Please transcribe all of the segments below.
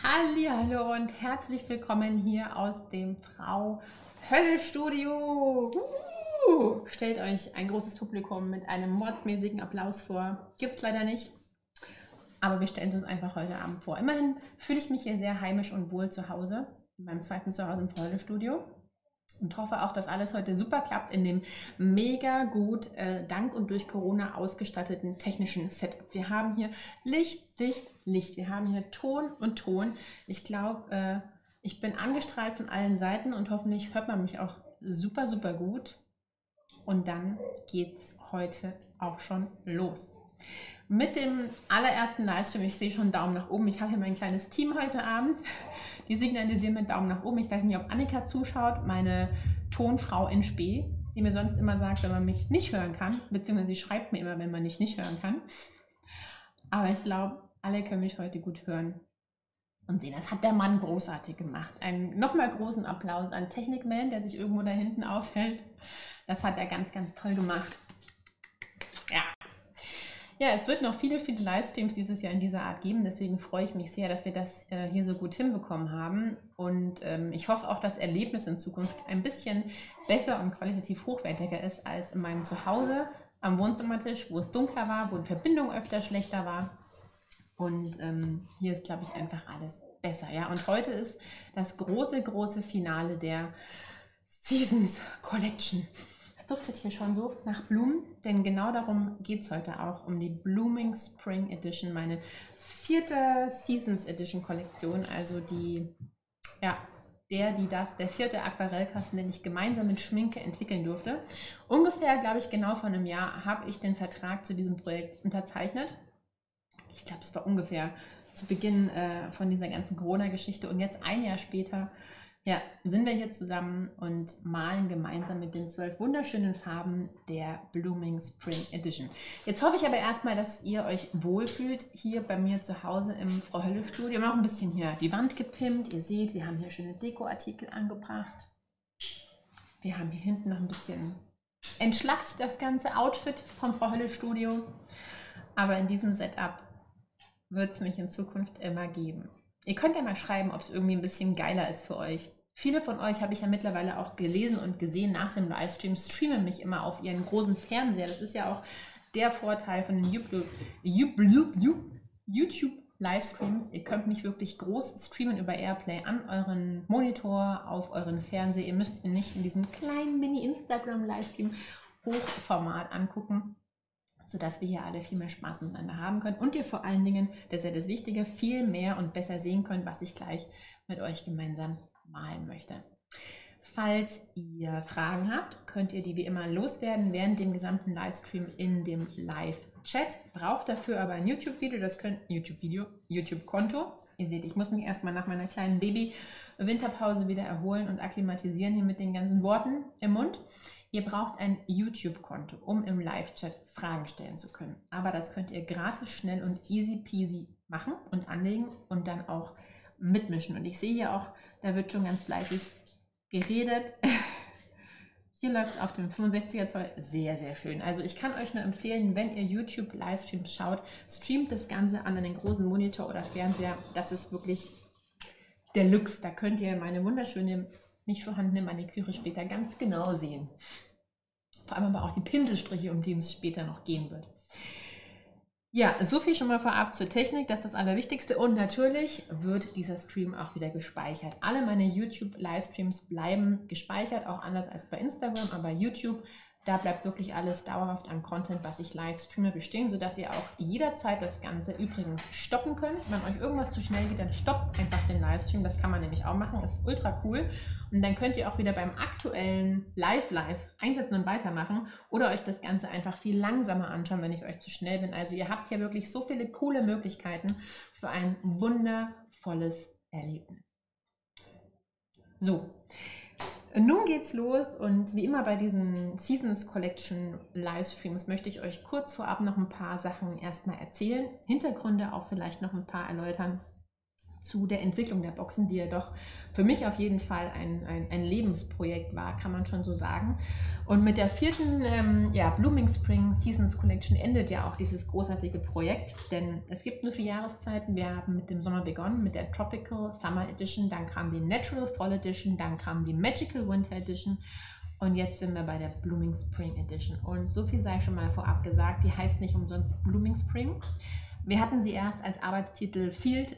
Hallihallo und herzlich willkommen hier aus dem Frau Hölle Studio. Stellt euch ein großes Publikum mit einem mordsmäßigen Applaus vor. Gibt's leider nicht, aber wir stellen es uns einfach heute Abend vor. Immerhin fühle ich mich hier sehr heimisch und wohl zu Hause, in meinem zweiten Zuhause im Frau Hölle Studio. Und hoffe auch, dass alles heute super klappt in dem mega gut dank und durch Corona ausgestatteten technischen Setup. Wir haben hier Licht, Licht, Licht. Wir haben hier Ton und Ton. Ich glaube, ich bin angestrahlt von allen Seiten und hoffentlich hört man mich auch super, super gut. Und dann geht's heute auch schon los. Mit dem allerersten Livestream, ich sehe schon einen Daumen nach oben. Ich habe hier mein kleines Team heute Abend. Die signalisieren mit Daumen nach oben. Ich weiß nicht, ob Annika zuschaut, meine Tonfrau in Spee, die mir sonst immer sagt, wenn man mich nicht hören kann, beziehungsweise sie schreibt mir immer, wenn man mich nicht hören kann. Aber ich glaube, alle können mich heute gut hören und sehen. Das hat der Mann großartig gemacht. Einen nochmal großen Applaus an Technikman, der sich irgendwo da hinten aufhält. Das hat er ganz, ganz toll gemacht. Ja. Ja, es wird noch viele, viele Livestreams dieses Jahr in dieser Art geben. Deswegen freue ich mich sehr, dass wir das hier so gut hinbekommen haben. Und ich hoffe auch, dass das Erlebnis in Zukunft ein bisschen besser und qualitativ hochwertiger ist als in meinem Zuhause am Wohnzimmertisch, wo es dunkler war, wo die Verbindung öfter schlechter war. Und hier ist, glaube ich, einfach alles besser. Ja? Und heute ist das große, große Finale der Seasons Collection. Es duftet hier schon so nach Blumen, denn genau darum geht es heute auch, um die Blooming Spring Edition, meine 4. Seasons Edition Kollektion, also die, ja, der 4. Aquarellkasten, den ich gemeinsam mit Schminke entwickeln durfte. Ungefähr, glaube ich, genau vor einem Jahr habe ich den Vertrag zu diesem Projekt unterzeichnet. Ich glaube, es war ungefähr zu Beginn von dieser ganzen Corona-Geschichte und jetzt ein Jahr später, ja, sind wir hier zusammen und malen gemeinsam mit den 12 wunderschönen Farben der Blooming Spring Edition. Jetzt hoffe ich aber erstmal, dass ihr euch wohlfühlt hier bei mir zu Hause im Frau Hölle Studio. Wir haben auch ein bisschen hier die Wand gepimpt. Ihr seht, wir haben hier schöne Dekoartikel angebracht. Wir haben hier hinten noch ein bisschen entschlackt, das ganze Outfit vom Frau Hölle Studio. Aber in diesem Setup wird es mich in Zukunft immer geben. Ihr könnt ja mal schreiben, ob es irgendwie ein bisschen geiler ist für euch. Viele von euch habe ich ja mittlerweile auch gelesen und gesehen nach dem Livestream, streamen mich immer auf ihren großen Fernseher. Das ist ja auch der Vorteil von den YouTube-Livestreams. Ihr könnt mich wirklich groß streamen über Airplay an euren Monitor, auf euren Fernseher. Ihr müsst ihn nicht in diesem kleinen Mini-Instagram-Livestream Hochformat angucken, sodass wir hier alle viel mehr Spaß miteinander haben können und ihr vor allen Dingen, das ist ja das Wichtige, viel mehr und besser sehen könnt, was ich gleich mit euch gemeinsam malen möchte. Falls ihr Fragen habt, könnt ihr die wie immer loswerden während dem gesamten Livestream in dem Live-Chat. Braucht dafür aber ein YouTube-Video, das könnt YouTube-Konto. Ihr seht, ich muss mich erstmal nach meiner kleinen Baby-Winterpause wieder erholen und akklimatisieren hier mit den ganzen Worten im Mund. Ihr braucht ein YouTube-Konto, um im Live-Chat Fragen stellen zu können. Aber das könnt ihr gratis, schnell und easy peasy machen und anlegen und dann auch mitmischen. Und ich sehe hier auch, da wird schon ganz fleißig geredet. Hier läuft es auf dem 65er Zoll sehr, sehr schön. Also ich kann euch nur empfehlen, wenn ihr YouTube-Livestreams schaut, streamt das Ganze an einen großen Monitor oder Fernseher. Das ist wirklich der Lux. Da könnt ihr meine wunderschöne, nicht vorhandene Maniküre später ganz genau sehen. Vor allem aber auch die Pinselstriche, um die es später noch gehen wird. Ja, so viel schon mal vorab zur Technik, das ist das Allerwichtigste. Und natürlich wird dieser Stream auch wieder gespeichert. Alle meine YouTube-Livestreams bleiben gespeichert, auch anders als bei Instagram, aber YouTube, da bleibt wirklich alles dauerhaft an Content, was ich live streame, bestehen, sodass ihr auch jederzeit das Ganze übrigens stoppen könnt. Wenn euch irgendwas zu schnell geht, dann stoppt einfach den Livestream. Das kann man nämlich auch machen, das ist ultra cool. Und dann könnt ihr auch wieder beim aktuellen Live einsetzen und weitermachen oder euch das Ganze einfach viel langsamer anschauen, wenn ich euch zu schnell bin. Also ihr habt hier wirklich so viele coole Möglichkeiten für ein wundervolles Erlebnis. So. Nun geht's los und wie immer bei diesen Seasons Collection Livestreams möchte ich euch kurz vorab noch ein paar Sachen erstmal erzählen, Hintergründe auch vielleicht noch ein paar erläutern zu der Entwicklung der Boxen, die ja doch für mich auf jeden Fall ein Lebensprojekt war, kann man schon so sagen. Und mit der 4. Blooming Spring Seasons Collection endet ja auch dieses großartige Projekt, denn es gibt nur 4 Jahreszeiten. Wir haben mit dem Sommer begonnen, mit der Tropical Summer Edition, dann kam die Natural Fall Edition, dann kam die Magical Winter Edition und jetzt sind wir bei der Blooming Spring Edition. Und so viel sei schon mal vorab gesagt, die heißt nicht umsonst Blooming Spring. Wir hatten sie erst als Arbeitstitel Field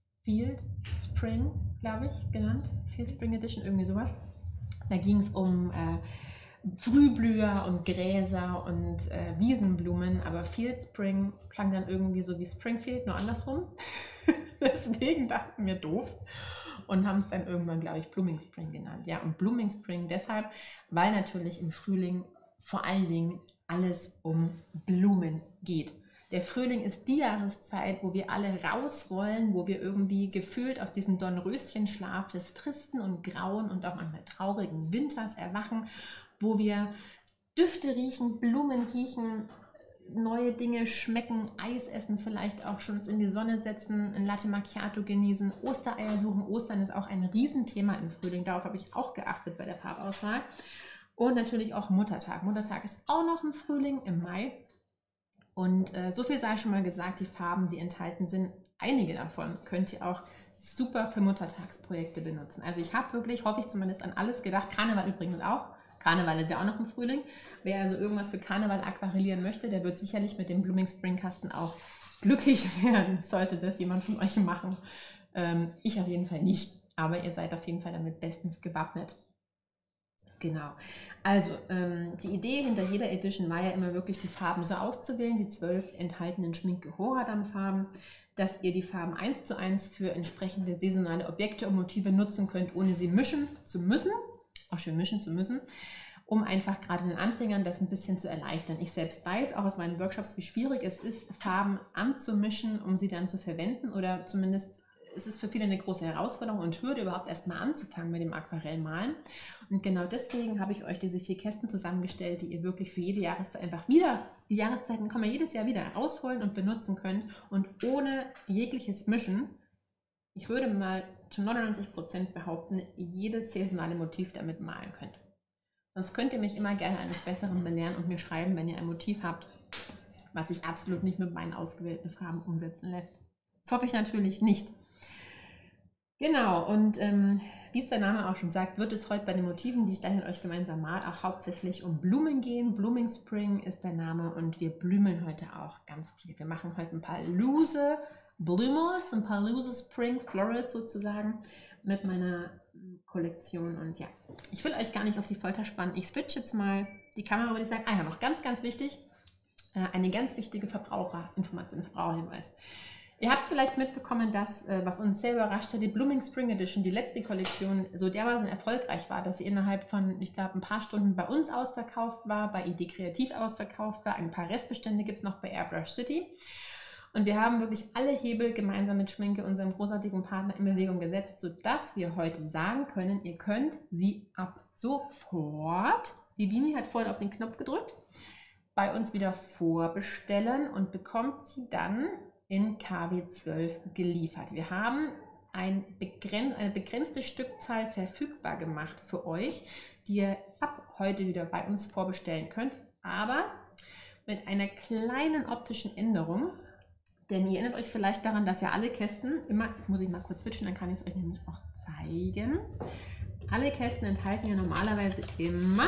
Spring, glaube ich, genannt. Field Spring Edition, irgendwie sowas. Da ging es um Frühblüher und Gräser und Wiesenblumen, aber Field Spring klang dann irgendwie so wie Springfield, nur andersrum. Deswegen dachten wir doof und haben es dann irgendwann, glaube ich, Blooming Spring genannt. Ja, und Blooming Spring deshalb, weil natürlich im Frühling vor allen Dingen alles um Blumen geht. Der Frühling ist die Jahreszeit, wo wir alle raus wollen, wo wir irgendwie gefühlt aus diesem Dornröschenschlaf des tristen und grauen und auch manchmal traurigen Winters erwachen, wo wir Düfte riechen, Blumen riechen, neue Dinge schmecken, Eis essen, vielleicht auch schon uns in die Sonne setzen, ein Latte Macchiato genießen, Ostereier suchen. Ostern ist auch ein Riesenthema im Frühling, darauf habe ich auch geachtet bei der Farbauswahl. Und natürlich auch Muttertag. Muttertag ist auch noch im Frühling, im Mai. Und so viel sei schon mal gesagt, die Farben, die enthalten sind, einige davon könnt ihr auch super für Muttertagsprojekte benutzen. Also ich habe wirklich, hoffe ich zumindest, an alles gedacht. Karneval übrigens auch. Karneval ist ja auch noch im Frühling. Wer also irgendwas für Karneval aquarellieren möchte, der wird sicherlich mit dem Blooming Spring Kasten auch glücklich werden, sollte das jemand von euch machen. Ich auf jeden Fall nicht, aber ihr seid auf jeden Fall damit bestens gewappnet. Genau, also die Idee hinter jeder Edition war ja immer wirklich, die Farben so auszuwählen, die 12 enthaltenen Schminke-Horadam-Farben, dass ihr die Farben 1:1 für entsprechende saisonale Objekte und Motive nutzen könnt, ohne sie mischen zu müssen, auch schön mischen zu müssen, um einfach gerade den Anfängern das ein bisschen zu erleichtern. Ich selbst weiß auch aus meinen Workshops, wie schwierig es ist, Farben anzumischen, um sie dann zu verwenden, oder zumindest es ist für viele eine große Herausforderung und Hürde, überhaupt erstmal anzufangen mit dem Aquarellmalen. Und genau deswegen habe ich euch diese 4 Kästen zusammengestellt, die ihr wirklich für jede Jahreszeit einfach wieder, die Jahreszeiten kommen ja jedes Jahr wieder, rausholen und benutzen könnt und ohne jegliches Mischen, ich würde mal zu 99% behaupten, jedes saisonale Motiv damit malen könnt. Sonst könnt ihr mich immer gerne eines Besseren belehren und mir schreiben, wenn ihr ein Motiv habt, was sich absolut nicht mit meinen ausgewählten Farben umsetzen lässt. Das hoffe ich natürlich nicht. Genau, und wie es der Name auch schon sagt, wird es heute bei den Motiven, die ich dann mit euch gemeinsam mal, auch hauptsächlich um Blumen gehen. Blooming Spring ist der Name und wir blümeln heute auch ganz viel. Wir machen heute ein paar loose Blümels, ein paar loose Spring Florals sozusagen mit meiner Kollektion. Und ja, ich will euch gar nicht auf die Folter spannen. Ich switch jetzt mal die Kamera, würde ich sagen. Ah ja, noch ganz, ganz wichtig, eine ganz wichtige Verbraucherinformation, Verbraucherhinweis. Ihr habt vielleicht mitbekommen, dass, was uns sehr überrascht hat, die Blooming Spring Edition, die letzte Kollektion, so dermaßen erfolgreich war, dass sie innerhalb von, ich glaube, ein paar Stunden bei uns ausverkauft war, bei ID Kreativ ausverkauft war. Ein paar Restbestände gibt es noch bei Airbrush City. Und wir haben wirklich alle Hebel gemeinsam mit Schminke, unserem großartigen Partner, in Bewegung gesetzt, sodass wir heute sagen können, ihr könnt sie ab sofort, die Vini hat vorhin auf den Knopf gedrückt, bei uns wieder vorbestellen und bekommt sie dann in KW 12 geliefert. Wir haben eine begrenzte Stückzahl verfügbar gemacht für euch, die ihr ab heute wieder bei uns vorbestellen könnt, aber mit einer kleinen optischen Änderung, denn ihr erinnert euch vielleicht daran, dass ja alle Kästen immer, jetzt muss ich mal kurz switchen, dann kann ich es euch nämlich auch zeigen, alle Kästen enthalten ja normalerweise immer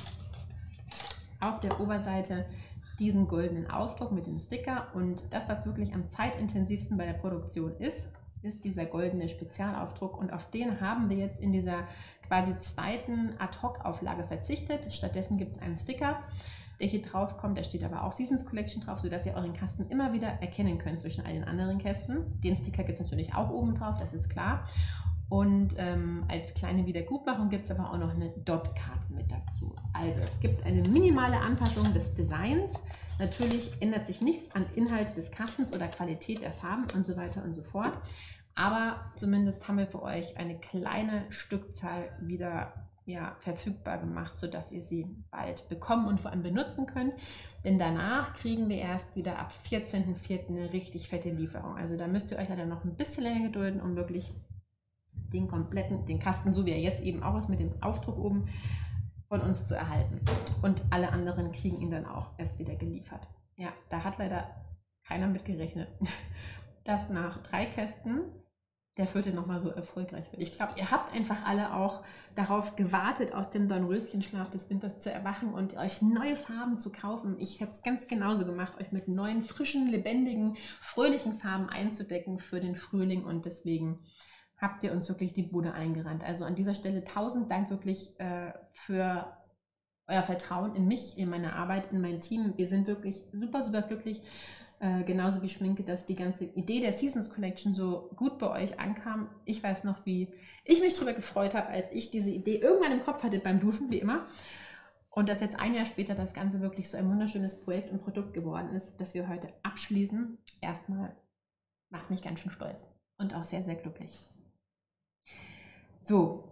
auf der Oberseite diesen goldenen Aufdruck mit dem Sticker, und das, was wirklich am zeitintensivsten bei der Produktion ist, ist dieser goldene Spezialaufdruck, und auf den haben wir jetzt in dieser quasi zweiten Ad-Hoc-Auflage verzichtet. Stattdessen gibt es einen Sticker, der hier drauf kommt, da steht aber auch Seasons Collection drauf, sodass ihr euren Kasten immer wieder erkennen könnt zwischen all den anderen Kästen. Den Sticker gibt es natürlich auch oben drauf, das ist klar. Und als kleine Wiedergutmachung gibt es aber auch noch eine Dot-Card mit dazu. Also es gibt eine minimale Anpassung des Designs. Natürlich ändert sich nichts an Inhalt des Kastens oder Qualität der Farben und so weiter und so fort. Aber zumindest haben wir für euch eine kleine Stückzahl wieder ja, verfügbar gemacht, sodass ihr sie bald bekommen und vor allem benutzen könnt. Denn danach kriegen wir erst wieder ab 14.04. eine richtig fette Lieferung. Also da müsst ihr euch leider noch ein bisschen länger gedulden, um wirklich den Kasten, so wie er jetzt eben auch ist, mit dem Aufdruck oben, von uns zu erhalten. Und alle anderen kriegen ihn dann auch erst wieder geliefert. Ja, da hat leider keiner mit gerechnet, dass nach 3 Kästen der 4. nochmal so erfolgreich wird. Ich glaube, ihr habt einfach alle auch darauf gewartet, aus dem Dornröschenschlaf des Winters zu erwachen und euch neue Farben zu kaufen. Ich hätte es ganz genauso gemacht, euch mit neuen, frischen, lebendigen, fröhlichen Farben einzudecken für den Frühling, und deswegen habt ihr uns wirklich die Bude eingerannt. Also an dieser Stelle 1000 Dank wirklich für euer Vertrauen in mich, in meine Arbeit, in mein Team. Wir sind wirklich super, super glücklich, genauso wie Schminke, dass die ganze Idee der Seasons Collection so gut bei euch ankam. Ich weiß noch, wie ich mich darüber gefreut habe, als ich diese Idee irgendwann im Kopf hatte beim Duschen, wie immer. Und dass jetzt ein Jahr später das Ganze wirklich so ein wunderschönes Projekt und Produkt geworden ist, das wir heute abschließen. Erstmal macht mich ganz schön stolz und auch sehr, sehr glücklich. So,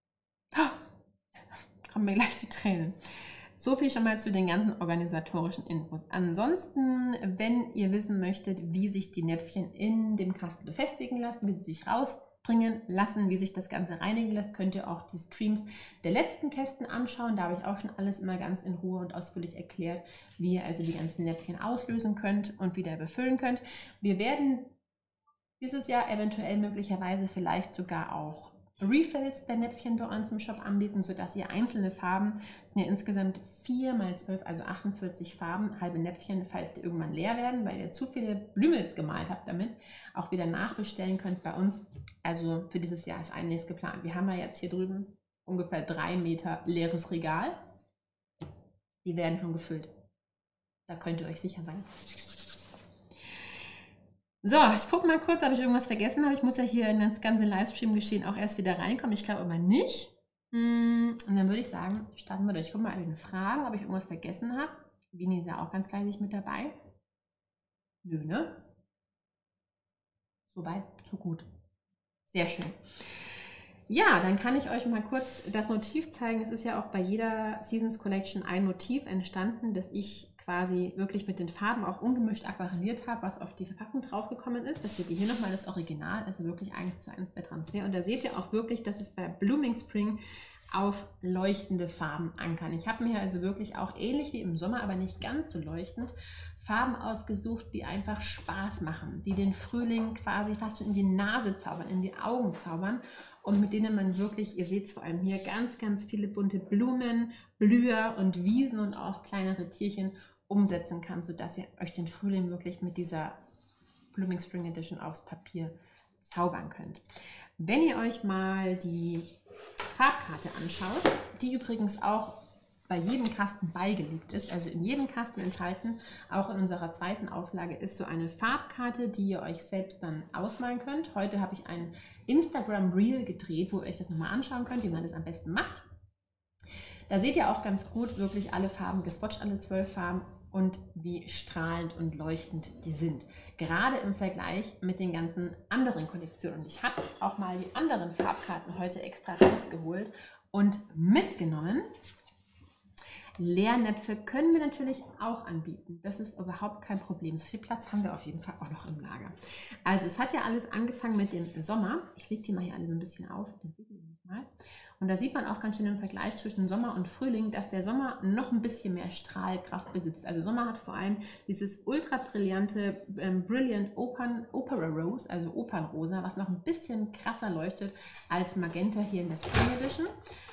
kommen mir gleich die Tränen. So viel schon mal zu den ganzen organisatorischen Infos. Ansonsten, wenn ihr wissen möchtet, wie sich die Näpfchen in dem Kasten befestigen lassen, wie sie sich rausbringen lassen, wie sich das Ganze reinigen lässt, könnt ihr auch die Streams der letzten Kästen anschauen. Da habe ich auch schon alles immer ganz in Ruhe und ausführlich erklärt, wie ihr also die ganzen Näpfchen auslösen könnt und wieder befüllen könnt. Wir werden dieses Jahr eventuell möglicherweise vielleicht sogar auch Refills der Näpfchen bei uns im Shop anbieten, sodass ihr einzelne Farben, es sind ja insgesamt 4 x 12, also 48 Farben, halbe Näpfchen, falls die irgendwann leer werden, weil ihr zu viele Blümels gemalt habt damit, auch wieder nachbestellen könnt bei uns. Also für dieses Jahr ist einiges geplant. Wir haben ja jetzt hier drüben ungefähr 3 Meter leeres Regal. Die werden schon gefüllt. Da könnt ihr euch sicher sein. So, ich gucke mal kurz, ob ich irgendwas vergessen habe. Ich muss ja hier in das ganze Livestream-Geschehen auch erst wieder reinkommen. Ich glaube aber nicht. Und dann würde ich sagen, starten wir durch. Ich gucke mal an den Fragen, ob ich irgendwas vergessen habe. Vini ist ja auch ganz fleißig mit dabei. Nö, ne? Soweit, so gut. Sehr schön. Ja, dann kann ich euch mal kurz das Motiv zeigen. Es ist ja auch bei jeder Seasons Collection ein Motiv entstanden, das ich quasi wirklich mit den Farben auch ungemischt aquarelliert habe, was auf die Verpackung draufgekommen ist. Das seht ihr hier nochmal, das Original, also wirklich 1:1 der Transfer. Und da seht ihr auch wirklich, dass es bei Blooming Spring auf leuchtende Farben ankern. Ich habe mir hier also wirklich auch ähnlich wie im Sommer, aber nicht ganz so leuchtend, Farben ausgesucht, die einfach Spaß machen, die den Frühling quasi fast schon in die Nase zaubern, in die Augen zaubern und mit denen man wirklich, ihr seht es vor allem hier, ganz, ganz viele bunte Blumen, Blüher und Wiesen und auch kleinere Tierchen umsetzen kann, sodass ihr euch den Frühling wirklich mit dieser Blooming Spring Edition aufs Papier zaubern könnt. Wenn ihr euch mal die Farbkarte anschaut, die übrigens auch bei jedem Kasten beigelegt ist, also in jedem Kasten enthalten, auch in unserer zweiten Auflage ist so eine Farbkarte, die ihr euch selbst dann ausmalen könnt. Heute habe ich ein Instagram Reel gedreht, wo ihr euch das nochmal anschauen könnt, wie man das am besten macht. Da seht ihr auch ganz gut wirklich alle Farben geswatcht, alle 12 Farben und wie strahlend und leuchtend die sind. Gerade im Vergleich mit den ganzen anderen Kollektionen. Und ich habe auch mal die anderen Farbkarten heute extra rausgeholt und mitgenommen. Leernäpfe können wir natürlich auch anbieten. Das ist überhaupt kein Problem. So viel Platz haben wir auf jeden Fall auch noch im Lager. Also es hat ja alles angefangen mit dem Sommer. Ich lege die mal hier alle so ein bisschen auf, dann seht ihr das mal. Und da sieht man auch ganz schön im Vergleich zwischen Sommer und Frühling, dass der Sommer noch ein bisschen mehr Strahlkraft besitzt. Also Sommer hat vor allem dieses ultra brillante Brilliant Opera Rose, also Opernrosa, was noch ein bisschen krasser leuchtet als Magenta hier in der Spring Edition.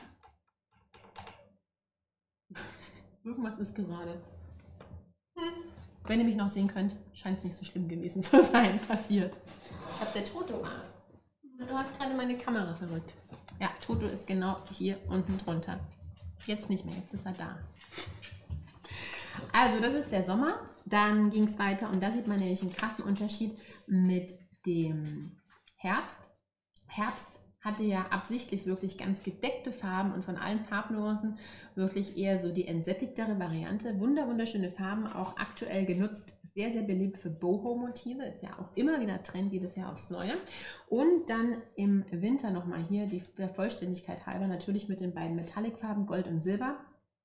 Irgendwas ist gerade. Wenn ihr mich noch sehen könnt, scheint es nicht so schlimm gewesen zu sein, passiert. Ich habe der Toto war's. Du hast gerade meine Kamera verrückt. Ja, Toto ist genau hier unten drunter. Jetzt nicht mehr, jetzt ist er da. Also das ist der Sommer. Dann ging es weiter und da sieht man nämlich einen krassen Unterschied mit dem Herbst. Herbst hatte ja absichtlich wirklich ganz gedeckte Farben und von allen Farbnuancen wirklich eher so die entsättigtere Variante. Wunderschöne Farben, auch aktuell genutzt, sehr, sehr beliebt für Boho-Motive, ist ja auch immer wieder Trend, jedes Jahr aufs Neue. Und dann im Winter nochmal hier, der Vollständigkeit halber, natürlich mit den beiden Metallic-Farben Gold und Silber.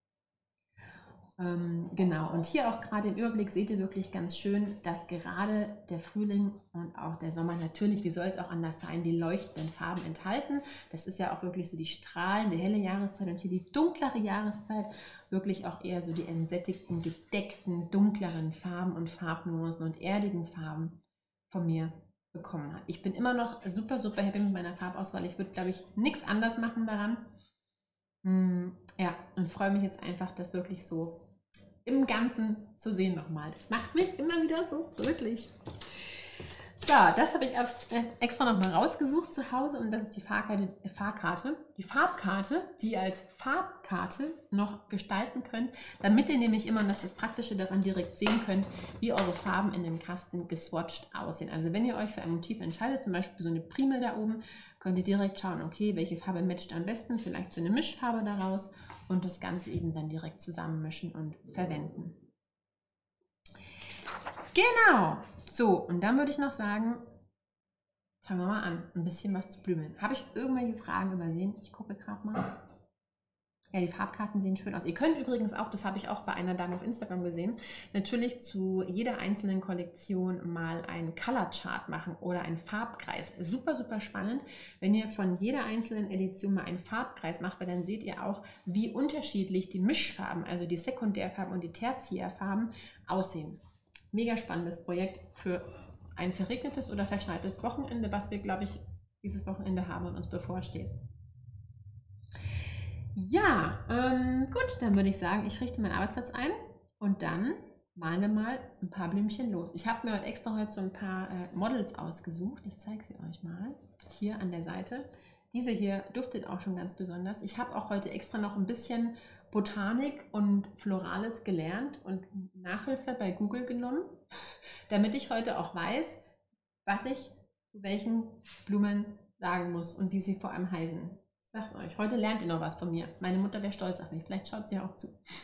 Genau, und hier auch gerade im Überblick seht ihr wirklich ganz schön, dass gerade der Frühling und auch der Sommer natürlich, wie soll es auch anders sein, die leuchtenden Farben enthalten. Das ist ja auch wirklich so die strahlende, helle Jahreszeit und hier die dunklere Jahreszeit, wirklich auch eher so die entsättigten, gedeckten, dunkleren Farben und Farbnuancen und erdigen Farben von mir bekommen hat. Ich bin immer noch super happy mit meiner Farbauswahl. Ich würde, glaube ich, nichts anders machen daran. Ja, und freue mich jetzt einfach, das wirklich so im Ganzen zu sehen nochmal. Das macht mich immer wieder so glücklich. So, das habe ich extra nochmal rausgesucht zu Hause und das ist die Farbkarte, die ihr als Farbkarte noch gestalten könnt, damit ihr nämlich immer, und das ist das Praktische daran, direkt sehen könnt, wie eure Farben in dem Kasten geswatcht aussehen. Also wenn ihr euch für ein Motiv entscheidet, zum Beispiel so eine Primel da oben, könnt ihr direkt schauen, okay, welche Farbe matcht am besten, vielleicht so eine Mischfarbe daraus und das Ganze eben dann direkt zusammenmischen und verwenden. Genau! So, und dann würde ich noch sagen, fangen wir mal an, ein bisschen was zu blümeln. Habe ich irgendwelche Fragen übersehen? Ich gucke gerade mal. Ja, die Farbkarten sehen schön aus. Ihr könnt übrigens auch, das habe ich auch bei einer Dame auf Instagram gesehen, natürlich zu jeder einzelnen Kollektion mal einen Color Chart machen oder einen Farbkreis. Super spannend, wenn ihr von jeder einzelnen Edition mal einen Farbkreis macht, weil dann seht ihr auch, wie unterschiedlich die Mischfarben, also die Sekundärfarben und die Tertiärfarben aussehen. Mega spannendes Projekt für ein verregnetes oder verschneites Wochenende, was wir, glaube ich, dieses Wochenende haben und uns bevorsteht. Ja, gut, dann würde ich sagen, ich richte meinen Arbeitsplatz ein und dann malen wir mal ein paar Blümchen los. Ich habe mir extra heute so ein paar Models ausgesucht. Ich zeige sie euch mal hier an der Seite. Diese hier duftet auch schon ganz besonders. Ich habe auch heute extra noch ein bisschen Botanik und Florales gelernt und Nachhilfe bei Google genommen, damit ich heute auch weiß, was ich zu welchen Blumen sagen muss und wie sie vor allem heißen. Ich sag's euch, heute lernt ihr noch was von mir. Meine Mutter wäre stolz auf mich. Vielleicht schaut sie ja auch zu.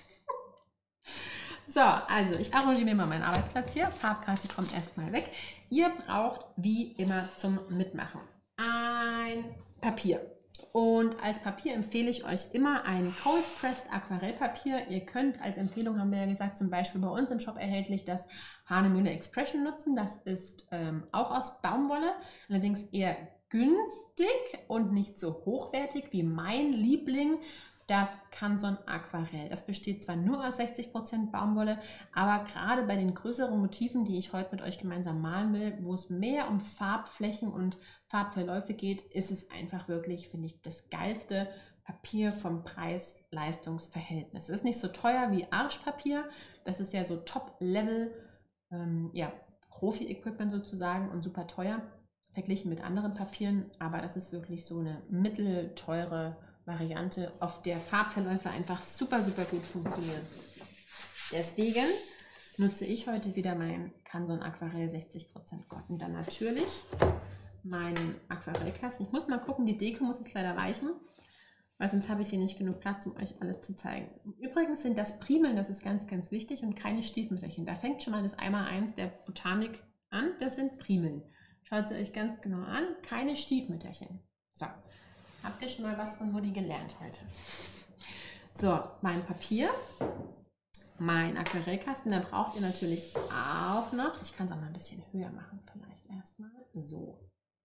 So, also ich arrangiere mir mal meinen Arbeitsplatz hier. Farbkarte kommt erstmal weg. Ihr braucht wie immer zum Mitmachen ein Papier. Und als Papier empfehle ich euch immer ein Cold Pressed Aquarellpapier. Ihr könnt als Empfehlung, haben wir ja gesagt, zum Beispiel bei uns im Shop erhältlich das Hahnemühle Expression nutzen. Das ist auch aus Baumwolle, allerdings eher günstig und nicht so hochwertig wie mein Liebling, das Canson Aquarell. Das besteht zwar nur aus 60% Baumwolle, aber gerade bei den größeren Motiven, die ich heute mit euch gemeinsam malen will, wo es mehr um Farbflächen und Farbverläufe geht, ist es einfach wirklich, finde ich, das geilste Papier vom Preis-Leistungs-Verhältnis. Es ist nicht so teuer wie Arschpapier, das ist ja so Top-Level, ja, Profi-Equipment sozusagen und super teuer verglichen mit anderen Papieren, aber das ist wirklich so eine mittelteure Variante, auf der Farbverläufe einfach super gut funktionieren. Deswegen nutze ich heute wieder mein Canson Aquarell 60% Gott und dann natürlich meinen Aquarellkasten. Ich muss mal gucken, die Deko muss jetzt leider weichen, weil sonst habe ich hier nicht genug Platz, um euch alles zu zeigen. Übrigens sind das Primeln, das ist ganz ganz wichtig, und keine Stiefmütterchen. Da fängt schon mal das Einmaleins der Botanik an, das sind Primeln. Schaut sie euch ganz genau an, keine Stiefmütterchen. So, habt ihr schon mal was von Mutti gelernt heute? So, mein Papier, mein Aquarellkasten, da braucht ihr natürlich auch noch, ich kann es auch mal ein bisschen höher machen vielleicht erstmal, so.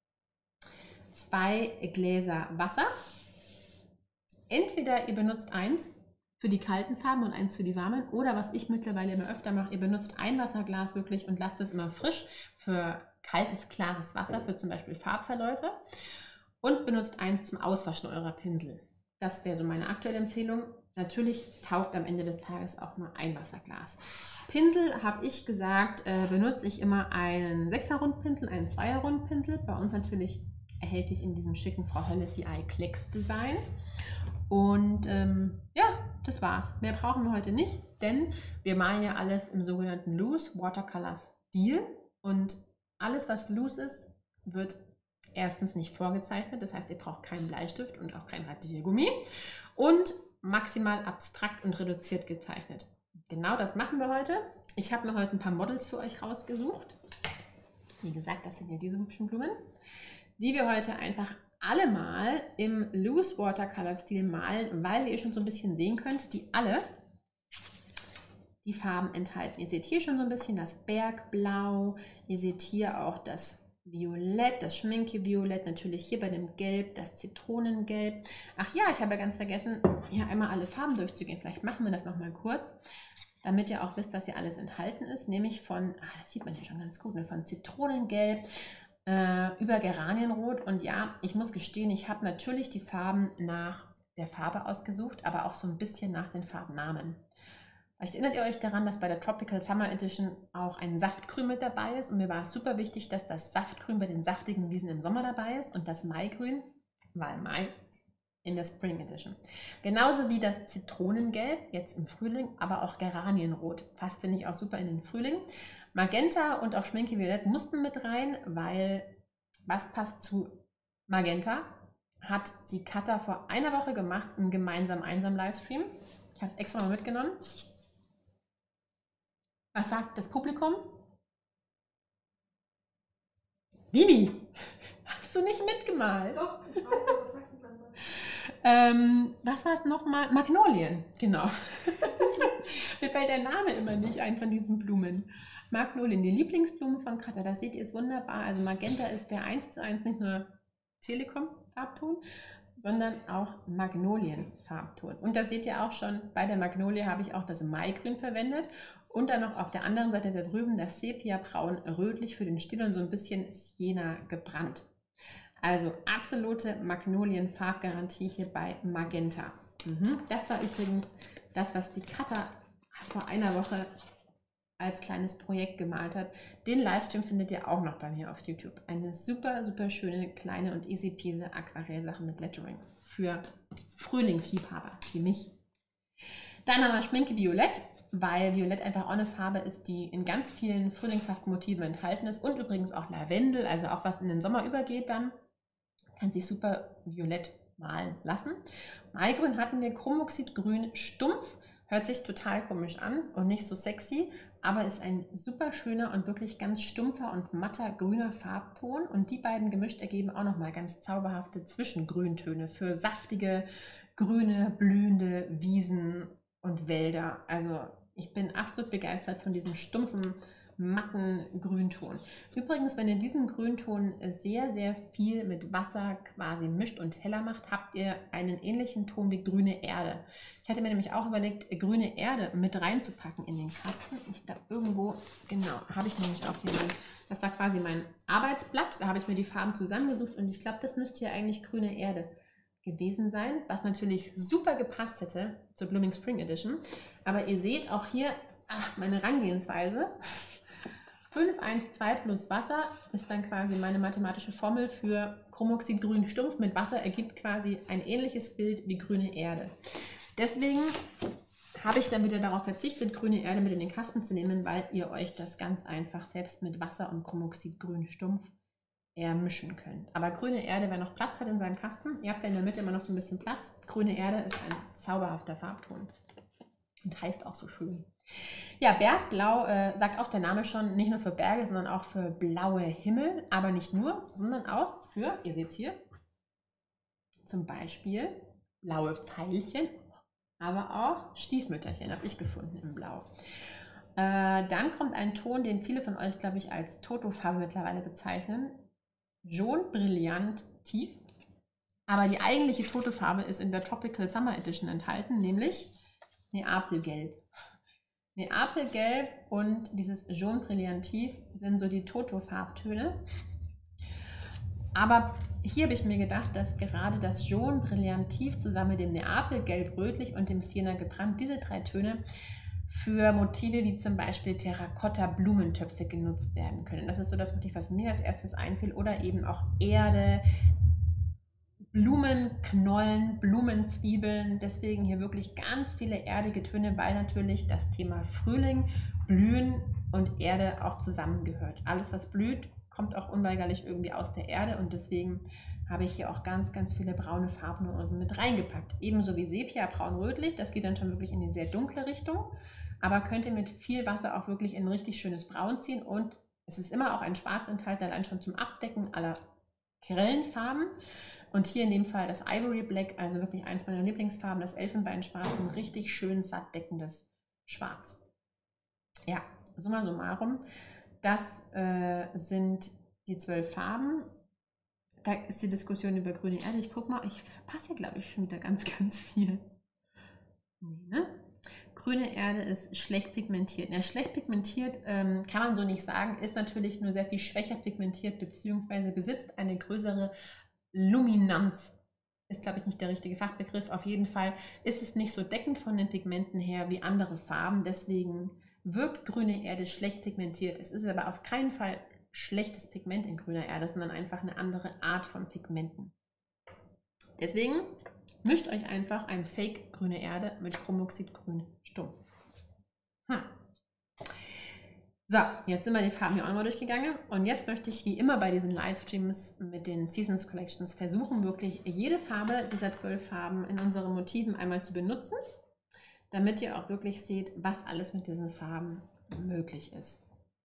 2 Gläser Wasser. Entweder ihr benutzt eins für die kalten Farben und eins für die warmen, oder was ich mittlerweile immer öfter mache, ihr benutzt ein Wasserglas wirklich und lasst es immer frisch für kaltes, klares Wasser, für zum Beispiel Farbverläufe, und benutzt eins zum Auswaschen eurer Pinsel. Das wäre so meine aktuelle Empfehlung. Natürlich taugt am Ende des Tages auch nur ein Wasserglas. Pinsel, habe ich gesagt, benutze ich immer einen 6er Rundpinsel, einen 2er Rundpinsel. Bei uns natürlich erhältlich in diesem schicken Frau Hölle CI Klecks Design. Und ja, das war's. Mehr brauchen wir heute nicht, denn wir malen ja alles im sogenannten Loose Watercolor Stil. Und alles, was loose ist, wird erstens nicht vorgezeichnet, das heißt, ihr braucht keinen Bleistift und auch kein Radiergummi und maximal abstrakt und reduziert gezeichnet. Genau das machen wir heute. Ich habe mir heute ein paar Models für euch rausgesucht. Wie gesagt, das sind ja diese hübschen Blumen, die wir heute einfach alle mal im Loose Watercolor Stil malen, weil ihr schon so ein bisschen sehen könnt, die alle die Farben enthalten. Ihr seht hier schon so ein bisschen das Bergblau, ihr seht hier auch das Violett, das Schminke-Violett, natürlich hier bei dem Gelb, das Zitronengelb. Ach ja, ich habe ja ganz vergessen, hier einmal alle Farben durchzugehen. Vielleicht machen wir das nochmal kurz, damit ihr auch wisst, was hier alles enthalten ist. Nämlich von, das sieht man hier schon ganz gut, ne, von Zitronengelb über Geranienrot. Und ja, ich muss gestehen, ich habe natürlich die Farben nach der Farbe ausgesucht, aber auch so ein bisschen nach den Farbnamen. Vielleicht erinnert ihr euch daran, dass bei der Tropical Summer Edition auch ein Saftgrün mit dabei ist und mir war es super wichtig, dass das Saftgrün bei den saftigen Wiesen im Sommer dabei ist und das Maigrün, weil Mai, in der Spring Edition. Genauso wie das Zitronengelb jetzt im Frühling, aber auch Geranienrot. Passt, finde ich, auch super in den Frühling. Magenta und auch Schminke Violett mussten mit rein, weil was passt zu Magenta? Hat die Katha vor einer Woche gemacht im gemeinsamen Einsam-Livestream. Ich habe es extra mal mitgenommen. Was sagt das Publikum? Bibi, hast du nicht mitgemalt? Doch, ich weiß, was sagt man da? Was war es nochmal? Magnolien, genau. Mir fällt der Name immer nicht ein von diesen Blumen. Magnolien, die Lieblingsblume von Katha, das seht ihr, ist wunderbar. Also Magenta ist der 1:1 nicht nur Telekom-Farbton, sondern auch Magnolien-Farbton. Und da seht ihr auch schon, bei der Magnolie habe ich auch das Maigrün verwendet und dann noch auf der anderen Seite da drüben das Sepia-Braun rötlich für den Stil und so ein bisschen Sienna gebrannt. Also absolute Magnolien-Farbgarantie hier bei Magenta. Das war übrigens das, was die Katha vor einer Woche als kleines Projekt gemalt hat. Den Livestream findet ihr auch noch bei mir auf YouTube. Eine super, super schöne, kleine und easy peasy Aquarellsache mit Lettering für Frühlingsliebhaber wie mich. Dann haben wir Schminke Violett, weil Violett einfach auch eine Farbe ist, die in ganz vielen frühlingshaften Motiven enthalten ist und übrigens auch Lavendel, also auch was in den Sommer übergeht dann, kann sich super violett malen lassen. Maigrün hatten wir Chromoxidgrün stumpf, hört sich total komisch an und nicht so sexy, aber ist ein super schöner und wirklich ganz stumpfer und matter grüner Farbton und die beiden gemischt ergeben auch nochmal ganz zauberhafte Zwischengrüntöne für saftige, grüne, blühende Wiesen und Wälder. Also ich bin absolut begeistert von diesem stumpfen, matten Grünton. Übrigens, wenn ihr diesen Grünton sehr, sehr viel mit Wasser quasi mischt und heller macht, habt ihr einen ähnlichen Ton wie grüne Erde. Ich hatte mir nämlich auch überlegt, grüne Erde mit reinzupacken in den Kasten. Ich glaube, irgendwo, genau, habe ich nämlich auch hier das war quasi mein Arbeitsblatt. Da habe ich mir die Farben zusammengesucht und ich glaube, das müsste ja eigentlich grüne Erde gewesen sein, was natürlich super gepasst hätte zur Blooming Spring Edition. Aber ihr seht auch hier meine Herangehensweise. 5,1,2 plus Wasser ist dann quasi meine mathematische Formel für Chromoxidgrün stumpf mit Wasser ergibt quasi ein ähnliches Bild wie grüne Erde. Deswegen habe ich dann wieder darauf verzichtet, grüne Erde mit in den Kasten zu nehmen, weil ihr euch das ganz einfach selbst mit Wasser und Chromoxidgrün stumpf ermischen könnt. Aber grüne Erde, wer noch Platz hat in seinem Kasten, ihr habt ja in der Mitte immer noch so ein bisschen Platz. Grüne Erde ist ein zauberhafter Farbton und heißt auch so schön. Ja, Bergblau sagt auch der Name schon, nicht nur für Berge, sondern auch für blaue Himmel, aber nicht nur, sondern auch für, ihr seht es hier, zum Beispiel blaue Pfeilchen, aber auch Stiefmütterchen, habe ich gefunden im Blau. Dann kommt ein Ton, den viele von euch, glaube ich, als Toto-Farbe mittlerweile bezeichnen. Jaune Brillant Tief. Aber die eigentliche Toto-Farbe ist in der Tropical Summer Edition enthalten, nämlich Neapelgelb. Neapelgelb und dieses Jaune Brillant Tief sind so die Toto-Farbtöne. Aber hier habe ich mir gedacht, dass gerade das Jaune Brillant Tief zusammen mit dem Neapelgelb rötlich und dem Sienna gebrannt, diese drei Töne für Motive wie zum Beispiel Terrakotta-Blumentöpfe genutzt werden können. Das ist so das Motiv, was mir als erstes einfiel. Oder eben auch Erde, Blumenknollen, Blumenzwiebeln. Deswegen hier wirklich ganz viele erdige Töne, weil natürlich das Thema Frühling, Blühen und Erde auch zusammengehört. Alles, was blüht, kommt auch unweigerlich irgendwie aus der Erde und deswegen habe ich hier auch ganz, ganz viele braune Farbnuancen mit reingepackt. Ebenso wie Sepia, braun-rötlich, das geht dann schon wirklich in die sehr dunkle Richtung, aber könnt ihr mit viel Wasser auch wirklich in ein richtig schönes Braun ziehen und es ist immer auch ein Schwarz enthalten, allein schon zum Abdecken aller grellen Farben. Und hier in dem Fall das Ivory Black, also wirklich eins meiner Lieblingsfarben, das Elfenbeinschwarz, ein richtig schön satt deckendes Schwarz. Ja, summa summarum, das sind die 12 Farben. Da ist die Diskussion über grüne Erde. Ich gucke mal, ich verpasse hier, glaube ich, schon wieder ganz, ganz viel. Nee, ne? Grüne Erde ist schlecht pigmentiert. Ja, schlecht pigmentiert kann man so nicht sagen, ist natürlich nur sehr viel schwächer pigmentiert, beziehungsweise besitzt eine größere Luminanz. Ist, glaube ich, nicht der richtige Fachbegriff. Auf jeden Fall ist es nicht so deckend von den Pigmenten her wie andere Farben. Deswegen wirkt grüne Erde schlecht pigmentiert. Es ist aber auf keinen Fall schlechtes Pigment in grüner Erde, sondern einfach eine andere Art von Pigmenten. Deswegen mischt euch einfach ein Fake grüne Erde mit Chromoxidgrün stumpf. So, jetzt sind wir die Farben hier auch nochmal durchgegangen und jetzt möchte ich wie immer bei diesen Livestreams mit den Seasons Collections versuchen, wirklich jede Farbe dieser 12 Farben in unseren Motiven einmal zu benutzen, damit ihr auch wirklich seht, was alles mit diesen Farben möglich ist.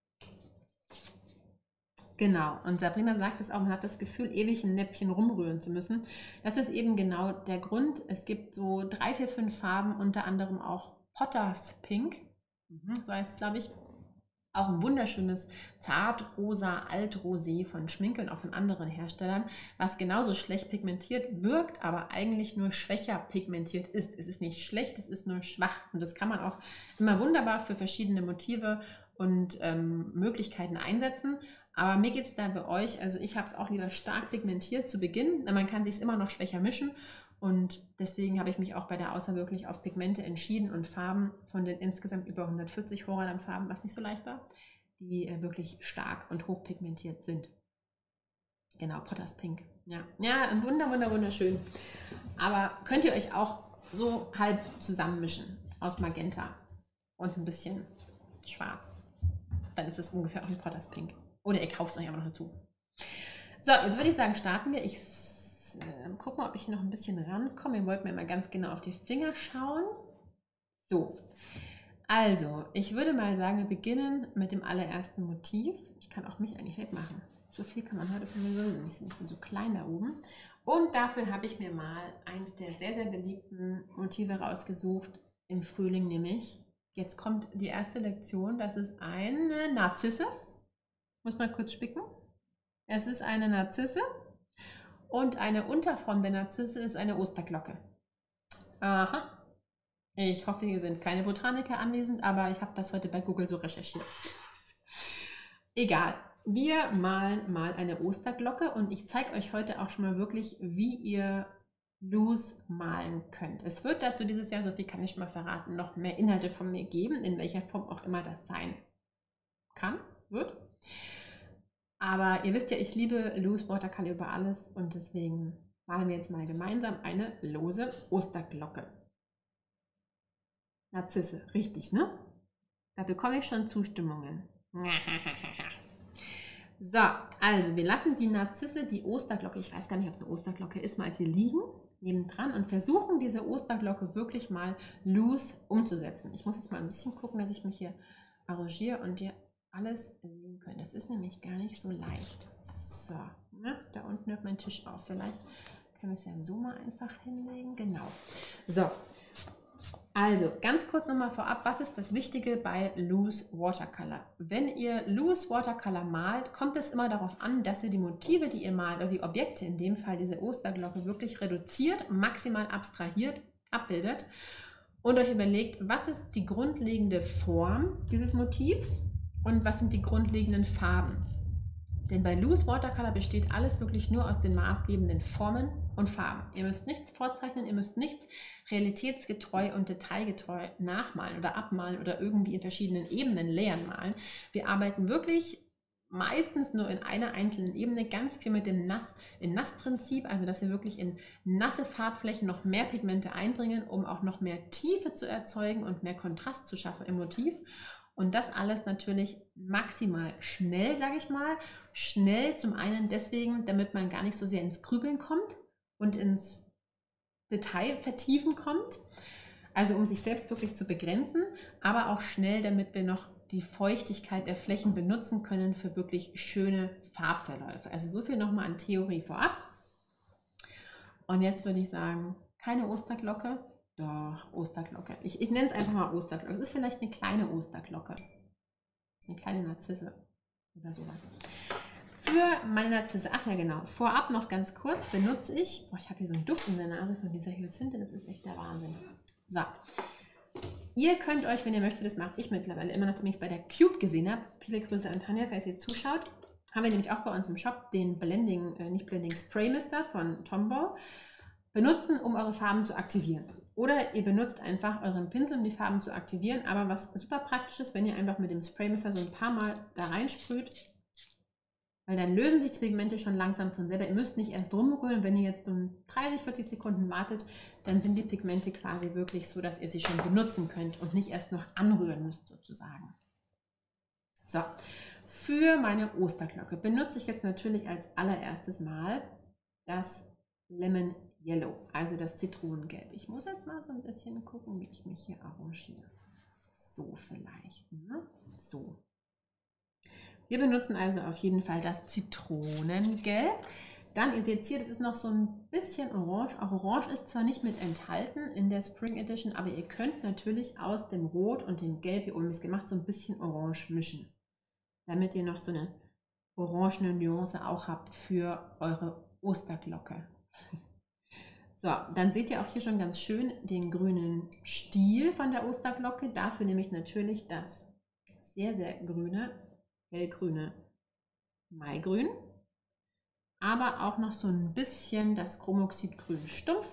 Genau, und Sabrina sagt es auch, man hat das Gefühl, ewig im Näpfchen rumrühren zu müssen. Das ist eben genau der Grund. Es gibt so 3, 4, 5 Farben, unter anderem auch Potter's Pink, so heißt es, glaube ich. Auch ein wunderschönes Zartrosa Altrosé von Schminke und auch von anderen Herstellern, was genauso schlecht pigmentiert wirkt, aber eigentlich nur schwächer pigmentiert ist. Es ist nicht schlecht, es ist nur schwach und das kann man auch immer wunderbar für verschiedene Motive und Möglichkeiten einsetzen. Aber mir geht es da bei euch, also ich habe es auch lieber stark pigmentiert zu Beginn, man kann sich immer noch schwächer mischen und deswegen habe ich mich auch bei der Auswahl wirklich auf Pigmente entschieden und Farben von den insgesamt über 140 Horadam-Farben, was nicht so leicht war, die wirklich stark und hoch pigmentiert sind. Genau, Potter's Pink. Ja, wunderschön. Aber könnt ihr euch auch so halb zusammenmischen aus Magenta und ein bisschen Schwarz. Dann ist es ungefähr auch ein Potter's Pink. Oder ihr kauft es euch einfach noch dazu. So, jetzt würde ich sagen, starten wir. Ich gucke mal, ob ich noch ein bisschen rankomme. Ihr wollt mir mal ganz genau auf die Finger schauen. So, also, ich würde mal sagen, wir beginnen mit dem allerersten Motiv. Ich kann auch mich eigentlich wegmachen. So viel kann man heute von mir sowieso nicht sehen. Ich bin so klein da oben. Und dafür habe ich mir mal eins der sehr, sehr beliebten Motive rausgesucht im Frühling, nämlich, jetzt kommt die erste Lektion, das ist eine Narzisse. Muss mal kurz spicken. Es ist eine Narzisse und eine Unterform der Narzisse ist eine Osterglocke. Aha. Ich hoffe, hier sind keine Botaniker anwesend, aber ich habe das heute bei Google so recherchiert. Egal. Wir malen mal eine Osterglocke und ich zeige euch heute auch schon mal wirklich, wie ihr loose malen könnt. Es wird dazu dieses Jahr, so viel kann ich schon mal verraten, noch mehr Inhalte von mir geben, in welcher Form auch immer das sein kann, wird. Aber ihr wisst ja, ich liebe Loose Watercolor über alles und deswegen malen wir jetzt mal gemeinsam eine lose Osterglocke. Narzisse, richtig, ne? Da bekomme ich schon Zustimmungen. So, also wir lassen die Narzisse, die Osterglocke, ich weiß gar nicht, ob es eine Osterglocke ist, mal hier liegen, nebendran und versuchen diese Osterglocke wirklich mal loose umzusetzen. Ich muss jetzt mal ein bisschen gucken, dass ich mich hier arrangiere und dir alles sehen können. Das ist nämlich gar nicht so leicht. So, ne? Da unten hört mein Tisch auf. Vielleicht können wir es ja so mal einfach hinlegen. Genau. So, also ganz kurz nochmal vorab, was ist das Wichtige bei Loose Watercolor? Wenn ihr Loose Watercolor malt, kommt es immer darauf an, dass ihr die Motive, die ihr malt, oder die Objekte, in dem Fall diese Osterglocke, wirklich reduziert, maximal abstrahiert, abbildet und euch überlegt, was ist die grundlegende Form dieses Motivs und was sind die grundlegenden Farben. Denn bei Loose Watercolor besteht alles wirklich nur aus den maßgebenden Formen und Farben. Ihr müsst nichts vorzeichnen, ihr müsst nichts realitätsgetreu und detailgetreu nachmalen oder abmalen oder irgendwie in verschiedenen Ebenen Layern malen. Wir arbeiten wirklich meistens nur in einer einzelnen Ebene, ganz viel mit dem Nass-Prinzip, also dass wir wirklich in nasse Farbflächen noch mehr Pigmente einbringen, um auch noch mehr Tiefe zu erzeugen und mehr Kontrast zu schaffen im Motiv. Und das alles natürlich maximal schnell, sage ich mal. Schnell zum einen deswegen, damit man gar nicht so sehr ins Grübeln kommt und ins Detail vertiefen kommt. Also um sich selbst wirklich zu begrenzen, aber auch schnell, damit wir noch die Feuchtigkeit der Flächen benutzen können für wirklich schöne Farbverläufe. Also so viel nochmal an Theorie vorab. Und jetzt würde ich sagen, keine Osterglocke. Doch, Osterglocke. Ich nenne es einfach mal Osterglocke. Es ist vielleicht eine kleine Osterglocke. Eine kleine Narzisse oder sowas. Für meine Narzisse, ach ja genau, vorab noch ganz kurz benutze ich, ich habe hier so einen Duft in der Nase von dieser Hyazinthe, das ist echt der Wahnsinn. So, ihr könnt euch, wenn ihr möchtet, das mache ich mittlerweile immer, nachdem ich es bei der Cube gesehen habe, viele Grüße an Tanja, falls ihr zuschaut, haben wir nämlich auch bei uns im Shop den Spray Mister von Tombow, benutzen, um eure Farben zu aktivieren. Oder ihr benutzt einfach euren Pinsel, um die Farben zu aktivieren. Aber was super praktisch ist, wenn ihr einfach mit dem Spray Mister so ein paar Mal da reinsprüht, weil dann lösen sich die Pigmente schon langsam von selber. Ihr müsst nicht erst rumrühren. Wenn ihr jetzt um 30, 40 Sekunden wartet, dann sind die Pigmente quasi wirklich so, dass ihr sie schon benutzen könnt und nicht erst noch anrühren müsst sozusagen. So, für meine Osterglocke benutze ich jetzt natürlich als allererstes Mal das Lemon Yellow, also das Zitronengelb. Ich muss jetzt mal so ein bisschen gucken, wie ich mich hier arrangiere. So vielleicht, ne? So. Wir benutzen also auf jeden Fall das Zitronengelb. Dann, ihr seht hier, das ist noch so ein bisschen orange. Auch orange ist zwar nicht mit enthalten in der Spring Edition, aber ihr könnt natürlich aus dem Rot und dem Gelb, hier oben ist gemacht, so ein bisschen orange mischen. Damit ihr noch so eine orangene Nuance auch habt für eure Osterglocke. So, dann seht ihr auch hier schon ganz schön den grünen Stiel von der Osterglocke. Dafür nehme ich natürlich das sehr, sehr grüne, hellgrüne Maigrün. Aber auch noch so ein bisschen das Chromoxidgrün stumpf.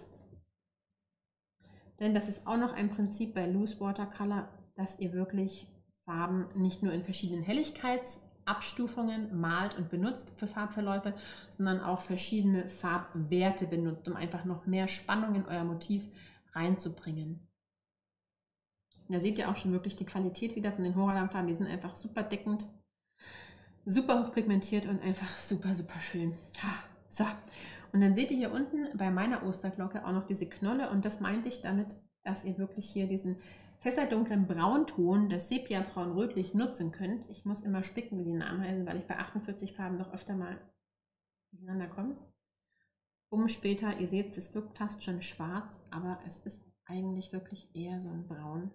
Denn das ist auch noch ein Prinzip bei Loose Watercolor, dass ihr wirklich Farben nicht nur in verschiedenen Helligkeitsabstufungen malt und benutzt für Farbverläufe, sondern auch verschiedene Farbwerte benutzt, um einfach noch mehr Spannung in euer Motiv reinzubringen. Und da seht ihr auch schon wirklich die Qualität wieder von den Hochraumfarben. Die sind einfach super deckend, super hochpigmentiert und einfach super, super schön. So, und dann seht ihr hier unten bei meiner Osterglocke auch noch diese Knolle und das meinte ich damit, dass ihr wirklich hier diesen fässerdunklen Braunton, das Sepia-Braun-Rötlich nutzen könnt. Ich muss immer spicken, wie die Namen heißen, weil ich bei 48 Farben doch öfter mal durcheinander komme. Um später, ihr seht, es wirkt fast schon schwarz, aber es ist eigentlich wirklich eher so ein Braun.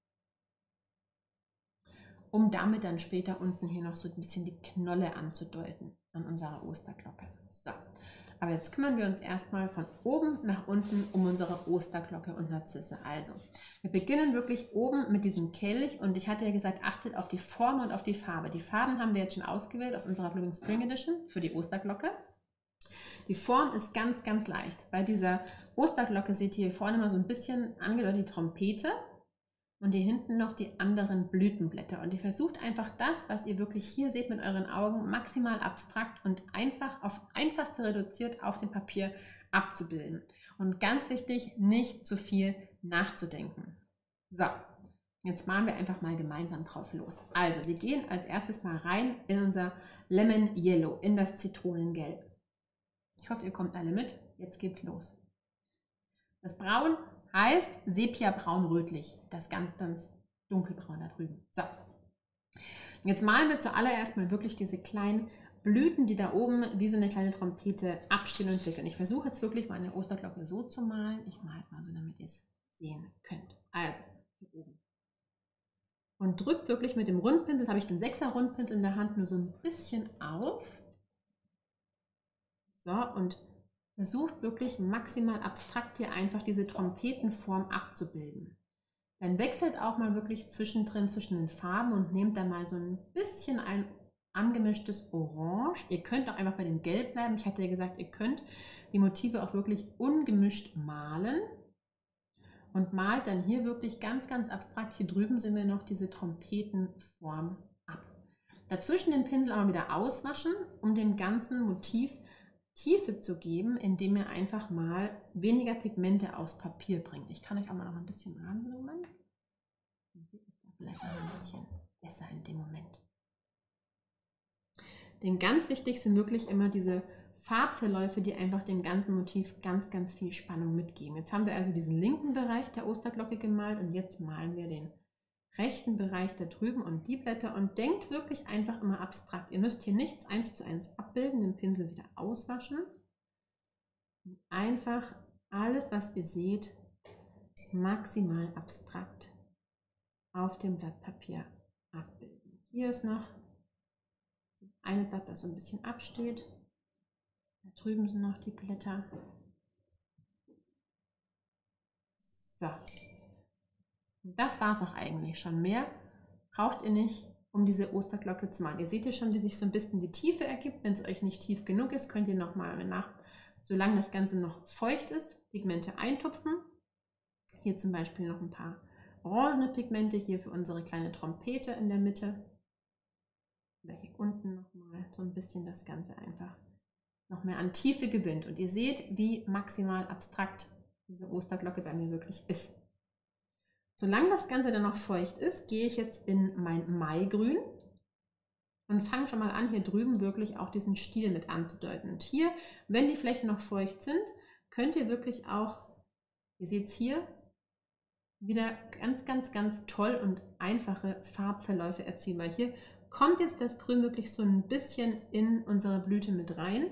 Um damit dann später unten hier noch so ein bisschen die Knolle anzudeuten an unserer Osterglocke. So, aber jetzt kümmern wir uns erstmal von oben nach unten um unsere Osterglocke und Narzisse. Also, wir beginnen wirklich oben mit diesem Kelch und ich hatte ja gesagt, achtet auf die Form und auf die Farbe. Die Farben haben wir jetzt schon ausgewählt aus unserer Blooming Spring Edition für die Osterglocke. Die Form ist ganz, ganz leicht. Bei dieser Osterglocke seht ihr hier vorne mal so ein bisschen angedeutet die Trompete. Und hier hinten noch die anderen Blütenblätter. Und ihr versucht einfach das, was ihr wirklich hier seht mit euren Augen, maximal abstrakt und einfach auf einfachste reduziert auf dem Papier abzubilden. Und ganz wichtig, nicht zu viel nachzudenken. So, jetzt malen wir einfach mal gemeinsam drauf los. Also, wir gehen als erstes mal rein in unser Lemon Yellow, in das Zitronengelb. Ich hoffe, ihr kommt alle mit. Jetzt geht's los. Das Braun heißt Sepia-Braun-Rötlich, das ganz, ganz dunkelbraun da drüben. So, jetzt malen wir zuallererst mal wirklich diese kleinen Blüten, die da oben wie so eine kleine Trompete abstehen und wickeln. Ich versuche jetzt wirklich meine Osterglocke so zu malen. Ich male es mal so, damit ihr es sehen könnt. Also, hier oben. Und drückt wirklich mit dem Rundpinsel, habe ich den 6er Rundpinsel in der Hand, nur so ein bisschen auf. So, und versucht wirklich maximal abstrakt hier einfach diese Trompetenform abzubilden. Dann wechselt auch mal wirklich zwischendrin zwischen den Farben und nehmt da mal so ein bisschen ein angemischtes Orange. Ihr könnt auch einfach bei dem Gelb bleiben. Ich hatte ja gesagt, ihr könnt die Motive auch wirklich ungemischt malen. Und malt dann hier wirklich ganz, ganz abstrakt. Hier drüben sehen wir noch diese Trompetenform ab. Dazwischen den Pinsel aber wieder auswaschen, um dem ganzen Motiv Tiefe zu geben, indem ihr einfach mal weniger Pigmente aufs Papier bringt. Ich kann euch auch mal noch ein bisschen ranzoomen. Dann sieht es da vielleicht noch ein bisschen besser in dem Moment. Denn ganz wichtig sind wirklich immer diese Farbverläufe, die einfach dem ganzen Motiv ganz, ganz viel Spannung mitgeben. Jetzt haben wir also diesen linken Bereich der Osterglocke gemalt und jetzt malen wir den rechten Bereich da drüben und die Blätter und denkt wirklich einfach immer abstrakt. Ihr müsst hier nichts 1:1 abbilden, den Pinsel wieder auswaschen und einfach alles, was ihr seht, maximal abstrakt auf dem Blatt Papier abbilden. Hier ist noch das eine Blatt, das so ein bisschen absteht. Da drüben sind noch die Blätter. So. Das war es auch eigentlich schon. Mehr braucht ihr nicht, um diese Osterglocke zu malen. Ihr seht ja schon, wie sich so ein bisschen die Tiefe ergibt. Wenn es euch nicht tief genug ist, könnt ihr nochmal solange das Ganze noch feucht ist, Pigmente eintupfen. Hier zum Beispiel noch ein paar orangene Pigmente, hier für unsere kleine Trompete in der Mitte. Oder hier unten nochmal so ein bisschen das Ganze einfach noch mehr an Tiefe gewinnt. Und ihr seht, wie maximal abstrakt diese Osterglocke bei mir wirklich ist. Solange das Ganze dann noch feucht ist, gehe ich jetzt in mein Maigrün und fange schon mal an, hier drüben wirklich auch diesen Stiel mit anzudeuten. Und hier, wenn die Flächen noch feucht sind, könnt ihr wirklich auch, ihr seht es hier, wieder ganz, ganz, ganz toll und einfache Farbverläufe erzielen. Weil hier kommt jetzt das Grün wirklich so ein bisschen in unsere Blüte mit rein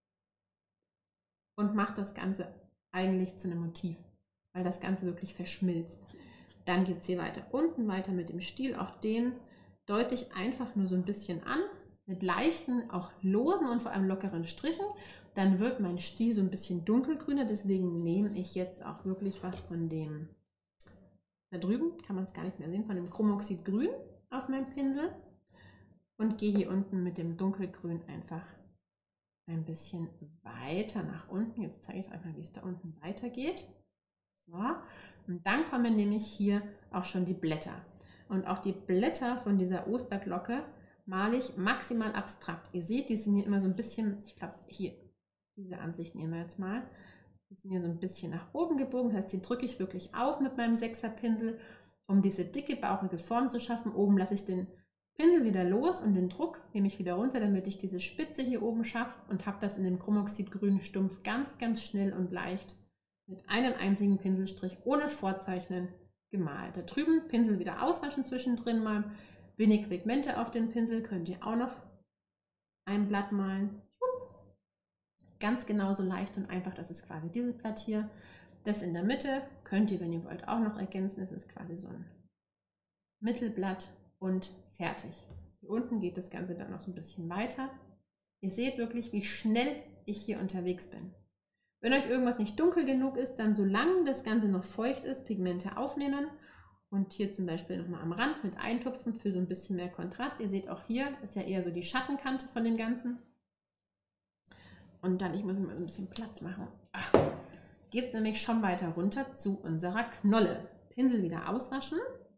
und macht das Ganze eigentlich zu einem Motiv, weil das Ganze wirklich verschmilzt. Dann geht es hier weiter unten weiter mit dem Stiel. Auch den deute ich einfach nur so ein bisschen an, mit leichten, auch losen und vor allem lockeren Strichen. Dann wird mein Stiel so ein bisschen dunkelgrüner, deswegen nehme ich jetzt auch wirklich was von dem, da drüben kann man es gar nicht mehr sehen, von dem Chromoxidgrün auf meinem Pinsel und gehe hier unten mit dem Dunkelgrün einfach ein bisschen weiter nach unten. Jetzt zeige ich euch mal, wie es da unten weitergeht. So, und dann kommen nämlich hier auch schon die Blätter. Und auch die Blätter von dieser Osterglocke male ich maximal abstrakt. Ihr seht, die sind hier immer so ein bisschen, ich glaube hier, diese Ansicht nehmen wir jetzt mal. Die sind hier so ein bisschen nach oben gebogen. Das heißt, die drücke ich wirklich auf mit meinem 6er Pinsel, um diese dicke, bauchige Form zu schaffen. Oben lasse ich den Pinsel wieder los und den Druck nehme ich wieder runter, damit ich diese Spitze hier oben schaffe und habe das in dem Chromoxidgrün Stumpf ganz, ganz schnell und leicht mit einem einzigen Pinselstrich ohne Vorzeichnen gemalt. Da drüben Pinsel wieder auswaschen zwischendrin mal. Wenig Pigmente auf den Pinsel, könnt ihr auch noch ein Blatt malen. Ganz genauso leicht und einfach, das ist quasi dieses Blatt hier. Das in der Mitte könnt ihr, wenn ihr wollt, auch noch ergänzen. Das ist quasi so ein Mittelblatt und fertig. Hier unten geht das Ganze dann noch so ein bisschen weiter. Ihr seht wirklich, wie schnell ich hier unterwegs bin. Wenn euch irgendwas nicht dunkel genug ist, dann solange das Ganze noch feucht ist, Pigmente aufnehmen und hier zum Beispiel nochmal am Rand mit eintupfen für so ein bisschen mehr Kontrast. Ihr seht auch hier, ist ja eher so die Schattenkante von dem Ganzen. Und dann, ich muss mal ein bisschen Platz machen, geht es nämlich schon weiter runter zu unserer Knolle. Pinsel wieder auswaschen.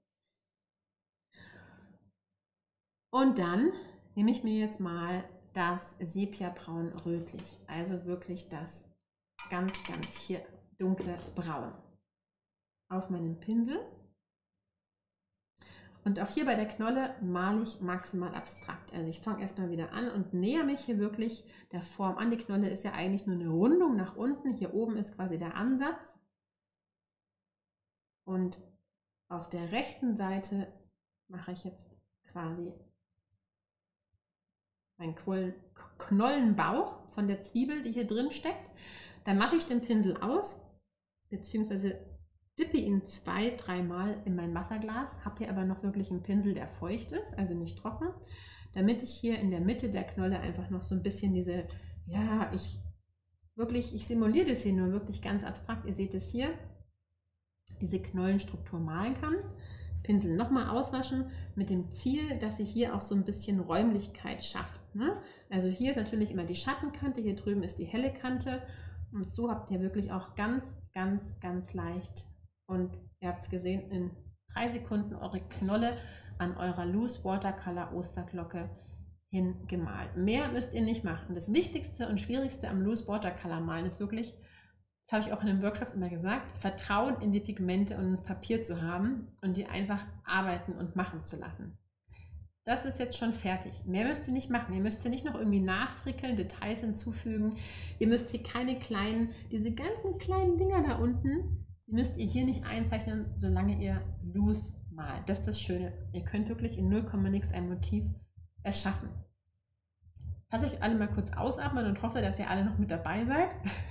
Und dann nehme ich mir jetzt mal das Sepia-Braun rötlich, also wirklich das ganz, ganz hier dunkle Braun auf meinem Pinsel. Und auch hier bei der Knolle male ich maximal abstrakt. Also ich fange erstmal wieder an und nähere mich hier wirklich der Form an. Die Knolle ist ja eigentlich nur eine Rundung nach unten. Hier oben ist quasi der Ansatz. Und auf der rechten Seite mache ich jetzt quasi meinen Knollenbauch von der Zwiebel, die hier drin steckt. Dann wasche ich den Pinsel aus, beziehungsweise dippe ihn 2-3 Mal in mein Wasserglas, habe hier aber noch wirklich einen Pinsel, der feucht ist, also nicht trocken, damit ich hier in der Mitte der Knolle einfach noch so ein bisschen diese, ja, ich simuliere das hier nur wirklich ganz abstrakt, ihr seht es hier, diese Knollenstruktur malen kann. Pinsel nochmal auswaschen mit dem Ziel, dass ihr hier auch so ein bisschen Räumlichkeit schafft. Ne? Also hier ist natürlich immer die Schattenkante, hier drüben ist die helle Kante und so habt ihr wirklich auch ganz, ganz, ganz leicht und ihr habt es gesehen, in 3 Sekunden eure Knolle an eurer Loose Watercolor Osterglocke hingemalt. Mehr müsst ihr nicht machen. Das Wichtigste und Schwierigste am Loose Watercolor malen ist wirklich, das habe ich auch in den Workshops immer gesagt, Vertrauen in die Pigmente und ins Papier zu haben und die einfach arbeiten und machen zu lassen. das ist jetzt schon fertig. Mehr müsst ihr nicht machen. Ihr müsst hier nicht noch irgendwie nachfrickeln, Details hinzufügen. Ihr müsst hier keine kleinen, diese ganzen kleinen Dinger da unten, die müsst ihr hier nicht einzeichnen, solange ihr loose malt. Das ist das Schöne. Ihr könnt wirklich in 0, nix ein Motiv erschaffen. Lasse ich alle mal kurz ausatmen und hoffe, dass ihr alle noch mit dabei seid.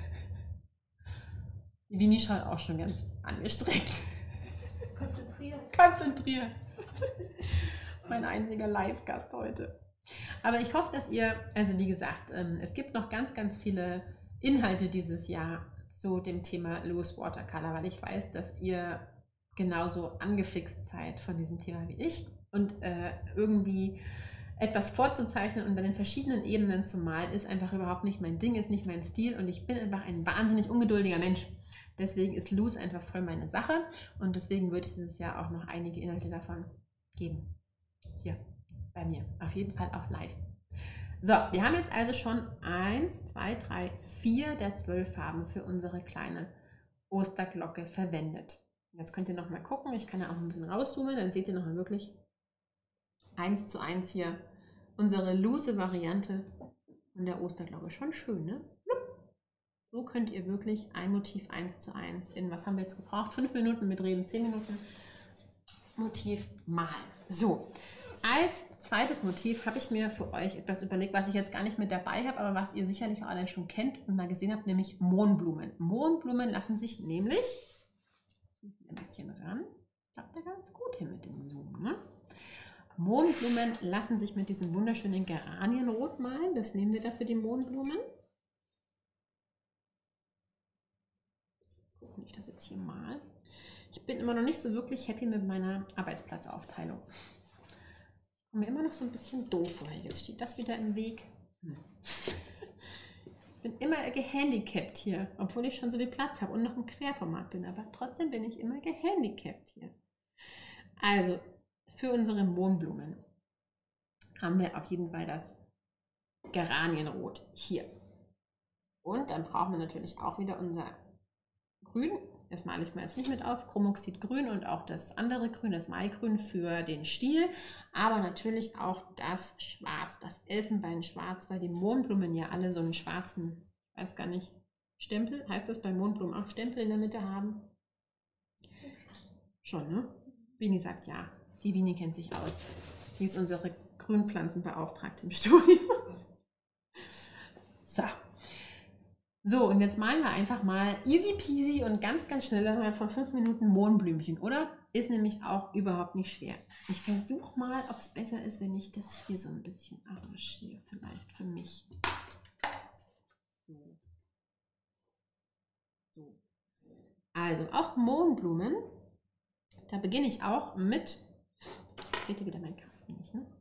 Die Vini schaut auch schon ganz angestrengt. Konzentriert. Mein einziger Live-Gast heute. Aber ich hoffe, dass ihr, also wie gesagt, es gibt noch ganz, ganz viele Inhalte dieses Jahr zu dem Thema Loose Watercolor, weil ich weiß, dass ihr genauso angefixt seid von diesem Thema wie ich und irgendwie etwas vorzuzeichnen und dann in verschiedenen Ebenen zu malen, ist einfach überhaupt nicht mein Ding, ist nicht mein Stil und ich bin einfach ein wahnsinnig ungeduldiger Mensch. Deswegen ist Loose einfach voll meine Sache und deswegen würde es dieses Jahr auch noch einige Inhalte davon geben. Hier bei mir. Auf jeden Fall auch live. So, wir haben jetzt also schon 1, 2, 3, 4 der 12 Farben für unsere kleine Osterglocke verwendet. Jetzt könnt ihr noch mal gucken. Ich kann ja auch ein bisschen rauszoomen, dann seht ihr noch mal wirklich 1:1 hier unsere loose Variante von der Osterglocke. Schon schön, ne? So könnt ihr wirklich ein Motiv 1:1 in, was haben wir jetzt gebraucht? 5 Minuten mit Reden, 10 Minuten Motiv malen. So, als zweites Motiv habe ich mir für euch etwas überlegt, was ich jetzt gar nicht mit dabei habe, aber was ihr sicherlich auch alle schon kennt und mal gesehen habt, nämlich Mohnblumen. Mohnblumen lassen sich nämlich, ein bisschen ran, klappt da ganz gut hin mit dem Zoom, ne? Mohnblumen lassen sich mit diesem wunderschönen Geranienrot malen. Das nehmen wir da für die Mohnblumen. Gucken, wie ich das jetzt hier mal. Ich bin immer noch nicht so wirklich happy mit meiner Arbeitsplatzaufteilung. Ich komme mir immer noch so ein bisschen doof vor. Jetzt steht das wieder im Weg. Ich bin immer gehandicapt hier, obwohl ich schon so viel Platz habe und noch im Querformat bin. Aber trotzdem bin ich immer gehandicapt hier. Also, für unsere Mohnblumen haben wir auf jeden Fall das Geranienrot hier. Und dann brauchen wir natürlich auch wieder unser Grün. Das male ich mir jetzt nicht mit auf. Chromoxidgrün und auch das andere Grün, das Maigrün für den Stiel. Aber natürlich auch das Schwarz, das Elfenbeinschwarz, weil die Mohnblumen ja alle so einen schwarzen, ich weiß gar nicht, Stempel, heißt das bei Mohnblumen auch Stempel in der Mitte haben? Schon, ne? Vini sagt ja. Die Vini kennt sich aus. Die ist unsere Grünpflanzenbeauftragte im Studio. So. So, und jetzt malen wir einfach mal easy peasy und ganz, ganz schnell innerhalb von 5 Minuten Mohnblümchen, oder? Ist nämlich auch überhaupt nicht schwer. Ich versuche mal, ob es besser ist, wenn ich das hier so ein bisschen arrangiere, vielleicht für mich. So. So. Also, auch Mohnblumen. Da beginne ich auch mit. Seht ihr wieder meinen Kasten nicht, ne?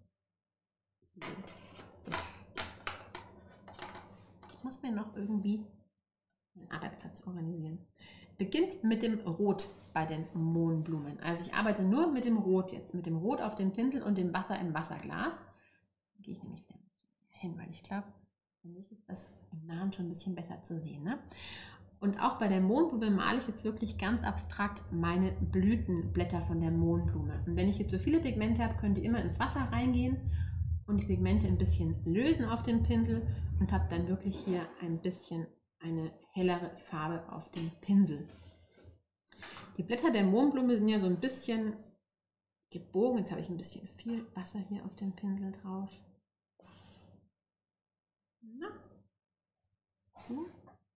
Ich muss mir noch irgendwie einen Arbeitsplatz organisieren. Beginnt mit dem Rot bei den Mohnblumen. Also ich arbeite nur mit dem Rot jetzt. Mit dem Rot auf dem Pinsel und dem Wasser im Wasserglas. Da gehe ich nämlich wieder ein bisschen hin, weil ich glaube, für mich ist das im Nahen schon ein bisschen besser zu sehen, ne? Und auch bei der Mohnblume male ich jetzt wirklich ganz abstrakt meine Blütenblätter von der Mohnblume. Und wenn ich jetzt so viele Pigmente habe, könnt ihr immer ins Wasser reingehen und die Pigmente ein bisschen lösen auf den Pinsel und habe dann wirklich hier ein bisschen eine hellere Farbe auf dem Pinsel. Die Blätter der Mohnblume sind ja so ein bisschen gebogen. Jetzt habe ich ein bisschen viel Wasser hier auf dem Pinsel drauf. Na. So.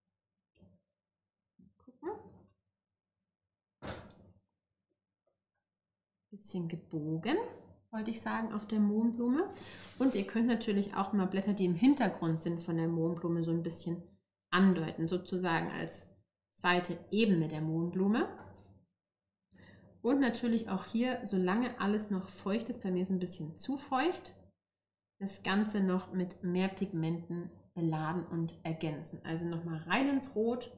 Bisschen gebogen, wollte ich sagen, auf der Mohnblume. Und ihr könnt natürlich auch mal Blätter, die im Hintergrund sind von der Mohnblume, so ein bisschen andeuten, sozusagen als zweite Ebene der Mohnblume. Und natürlich auch hier, solange alles noch feucht ist, bei mir ist ein bisschen zu feucht, das Ganze noch mit mehr Pigmenten beladen und ergänzen. Also nochmal rein ins Rot.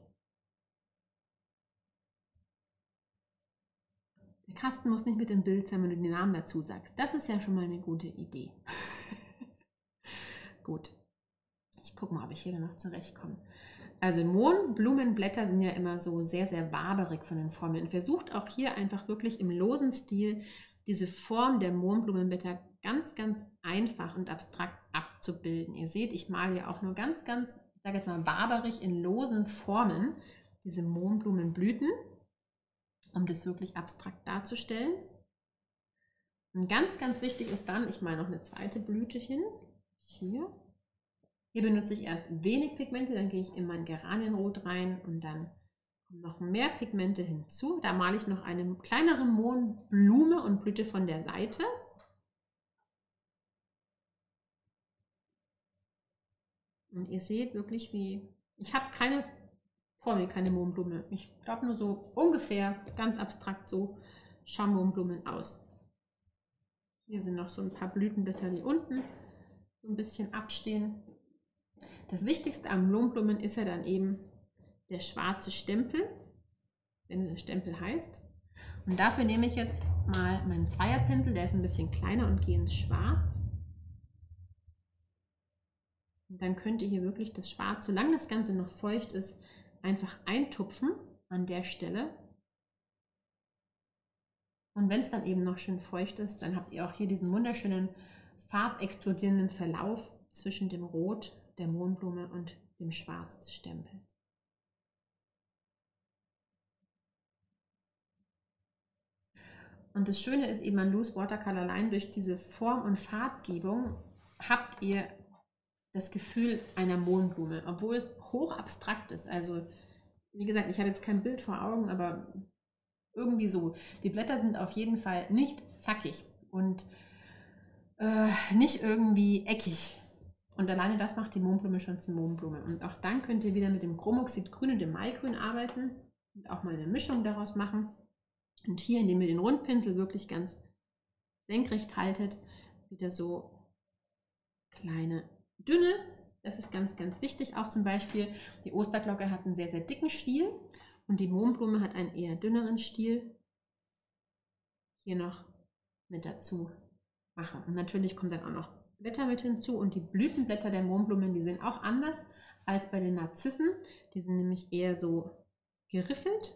Der Kasten muss nicht mit im Bild sein, wenn du den Namen dazu sagst. Das ist ja schon mal eine gute Idee. Gut. Ich gucke mal, ob ich hier noch zurechtkomme. Also Mohnblumenblätter sind ja immer so sehr, sehr waberig von den Formen. Versucht auch hier einfach wirklich im losen Stil diese Form der Mohnblumenblätter ganz, ganz einfach und abstrakt abzubilden. Ihr seht, ich male ja auch nur ganz, ganz, ich sage jetzt mal, barbarig in losen Formen diese Mohnblumenblüten, um das wirklich abstrakt darzustellen. Und ganz, ganz wichtig ist dann, ich male noch eine zweite Blüte hin, hier. Hier benutze ich erst wenig Pigmente, dann gehe ich in mein Geranienrot rein und dann kommen noch mehr Pigmente hinzu. Da male ich noch eine kleinere Mohnblume und Blüte von der Seite. Und ihr seht wirklich, wie, ich habe vor mir keine Mohnblume. Ich glaube nur so ungefähr, ganz abstrakt so, schauen Mohnblumen aus. Hier sind noch so ein paar Blütenblätter, die unten so ein bisschen abstehen. Das Wichtigste am Mohnblumen ist ja dann eben der schwarze Stempel, wenn der Stempel heißt. Und dafür nehme ich jetzt mal meinen Zweierpinsel, der ist ein bisschen kleiner, und gehe ins Schwarz. Und dann könnt ihr hier wirklich das Schwarz, solange das Ganze noch feucht ist, einfach eintupfen an der Stelle. Und wenn es dann eben noch schön feucht ist, dann habt ihr auch hier diesen wunderschönen farbexplodierenden Verlauf zwischen dem Rot der Mohnblume und dem Schwarz des Stempels. Und das Schöne ist eben an Loose Watercolor Line, durch diese Form- und Farbgebung habt ihr das Gefühl einer Mohnblume, obwohl es hoch abstrakt ist. Also wie gesagt, ich habe jetzt kein Bild vor Augen, aber irgendwie so. Die Blätter sind auf jeden Fall nicht zackig und nicht irgendwie eckig. Und alleine das macht die Mohnblume schon zur Mohnblume. Und auch dann könnt ihr wieder mit dem Chromoxidgrün und dem Maigrün arbeiten und auch mal eine Mischung daraus machen. Und hier, indem ihr den Rundpinsel wirklich ganz senkrecht haltet, wieder so kleine dünne. Das ist ganz, ganz wichtig. Auch zum Beispiel die Osterglocke hat einen sehr, sehr dicken Stiel und die Mohnblume hat einen eher dünneren Stiel. Hier noch mit dazu machen. Und natürlich kommt dann auch noch Blätter mit hinzu, und die Blütenblätter der Mohnblumen, die sind auch anders als bei den Narzissen. Die sind nämlich eher so geriffelt.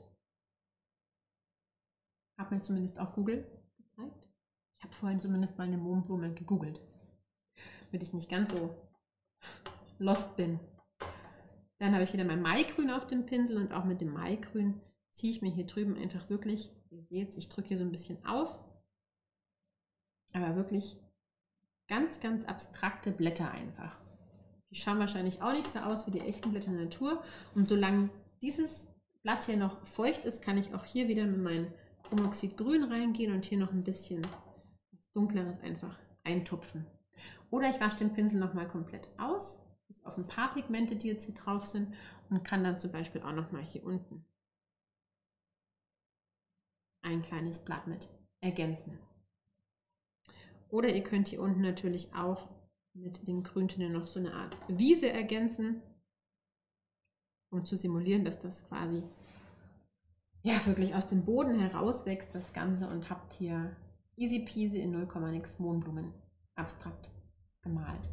Hat mir zumindest auch Google gezeigt. Ich habe vorhin zumindest mal eine Mohnblume gegoogelt, damit ich nicht ganz so lost bin. Dann habe ich wieder mein Maigrün auf dem Pinsel, und auch mit dem Maigrün ziehe ich mir hier drüben einfach wirklich, ihr seht, ich drücke hier so ein bisschen auf, aber wirklich ganz, ganz abstrakte Blätter einfach. Die schauen wahrscheinlich auch nicht so aus wie die echten Blätter der Natur. Und solange dieses Blatt hier noch feucht ist, kann ich auch hier wieder mit meinem Chromoxidgrün reingehen und hier noch ein bisschen was Dunkleres einfach eintupfen. Oder ich wasche den Pinsel nochmal komplett aus, bis auf ein paar Pigmente, die jetzt hier drauf sind, und kann dann zum Beispiel auch nochmal hier unten ein kleines Blatt mit ergänzen. Oder ihr könnt hier unten natürlich auch mit den Grüntönen noch so eine Art Wiese ergänzen, um zu simulieren, dass das quasi ja wirklich aus dem Boden heraus wächst, das Ganze, und habt hier easy peasy in 0, nix Mohnblumen abstrakt gemalt.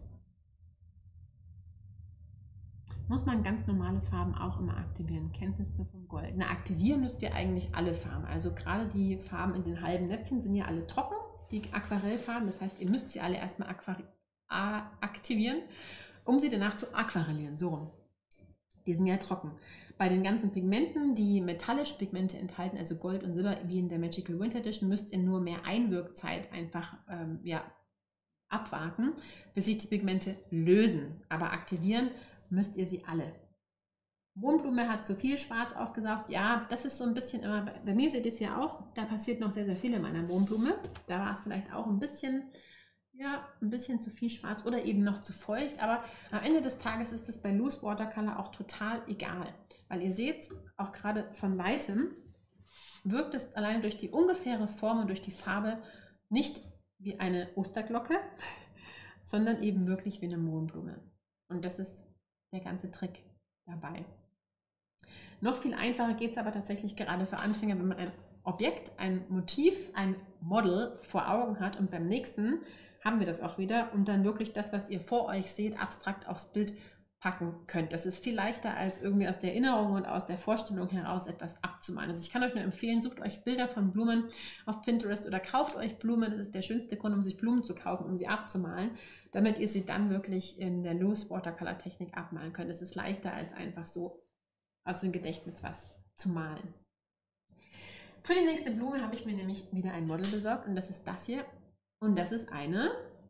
Muss man ganz normale Farben auch immer aktivieren. Kenntnis nur vom Gold. Na, aktivieren müsst ihr eigentlich alle Farben. Also gerade die Farben in den halben Näpfchen sind ja alle trocken, die Aquarellfarben. Das heißt, ihr müsst sie alle erstmal aktivieren, um sie danach zu aquarellieren. So rum. Die sind ja trocken. Bei den ganzen Pigmenten, die metallische Pigmente enthalten, also Gold und Silber, wie in der Magical Winter Edition, müsst ihr nur mehr Einwirkzeit einfach abwarten, bis sich die Pigmente lösen. Aber aktivieren müsst ihr sie alle. Mohnblume hat zu viel Schwarz aufgesaugt. Ja, das ist so ein bisschen immer, bei mir seht ihr es ja auch, da passiert noch sehr, sehr viel in meiner Mohnblume. Da war es vielleicht auch ein bisschen zu viel Schwarz oder eben noch zu feucht. Aber am Ende des Tages ist es bei Loose Watercolor auch total egal. Weil ihr seht, auch gerade von Weitem wirkt es alleine durch die ungefähre Form und durch die Farbe nicht wie eine Osterglocke, sondern eben wirklich wie eine Mohnblume. Und das ist der ganze Trick dabei. Noch viel einfacher geht es aber tatsächlich gerade für Anfänger, wenn man ein Objekt, ein Motiv, ein Model vor Augen hat, und beim nächsten haben wir das auch wieder und dann wirklich das, was ihr vor euch seht, abstrakt aufs Bild packen könnt. Das ist viel leichter, als irgendwie aus der Erinnerung und aus der Vorstellung heraus etwas abzumalen. Also ich kann euch nur empfehlen, sucht euch Bilder von Blumen auf Pinterest oder kauft euch Blumen. Das ist der schönste Grund, um sich Blumen zu kaufen, um sie abzumalen, damit ihr sie dann wirklich in der Loose Watercolor Technik abmalen könnt. Es ist leichter, als einfach so aus dem Gedächtnis was zu malen. Für die nächste Blume habe ich mir nämlich wieder ein Model besorgt und das ist das hier. Und das ist eine...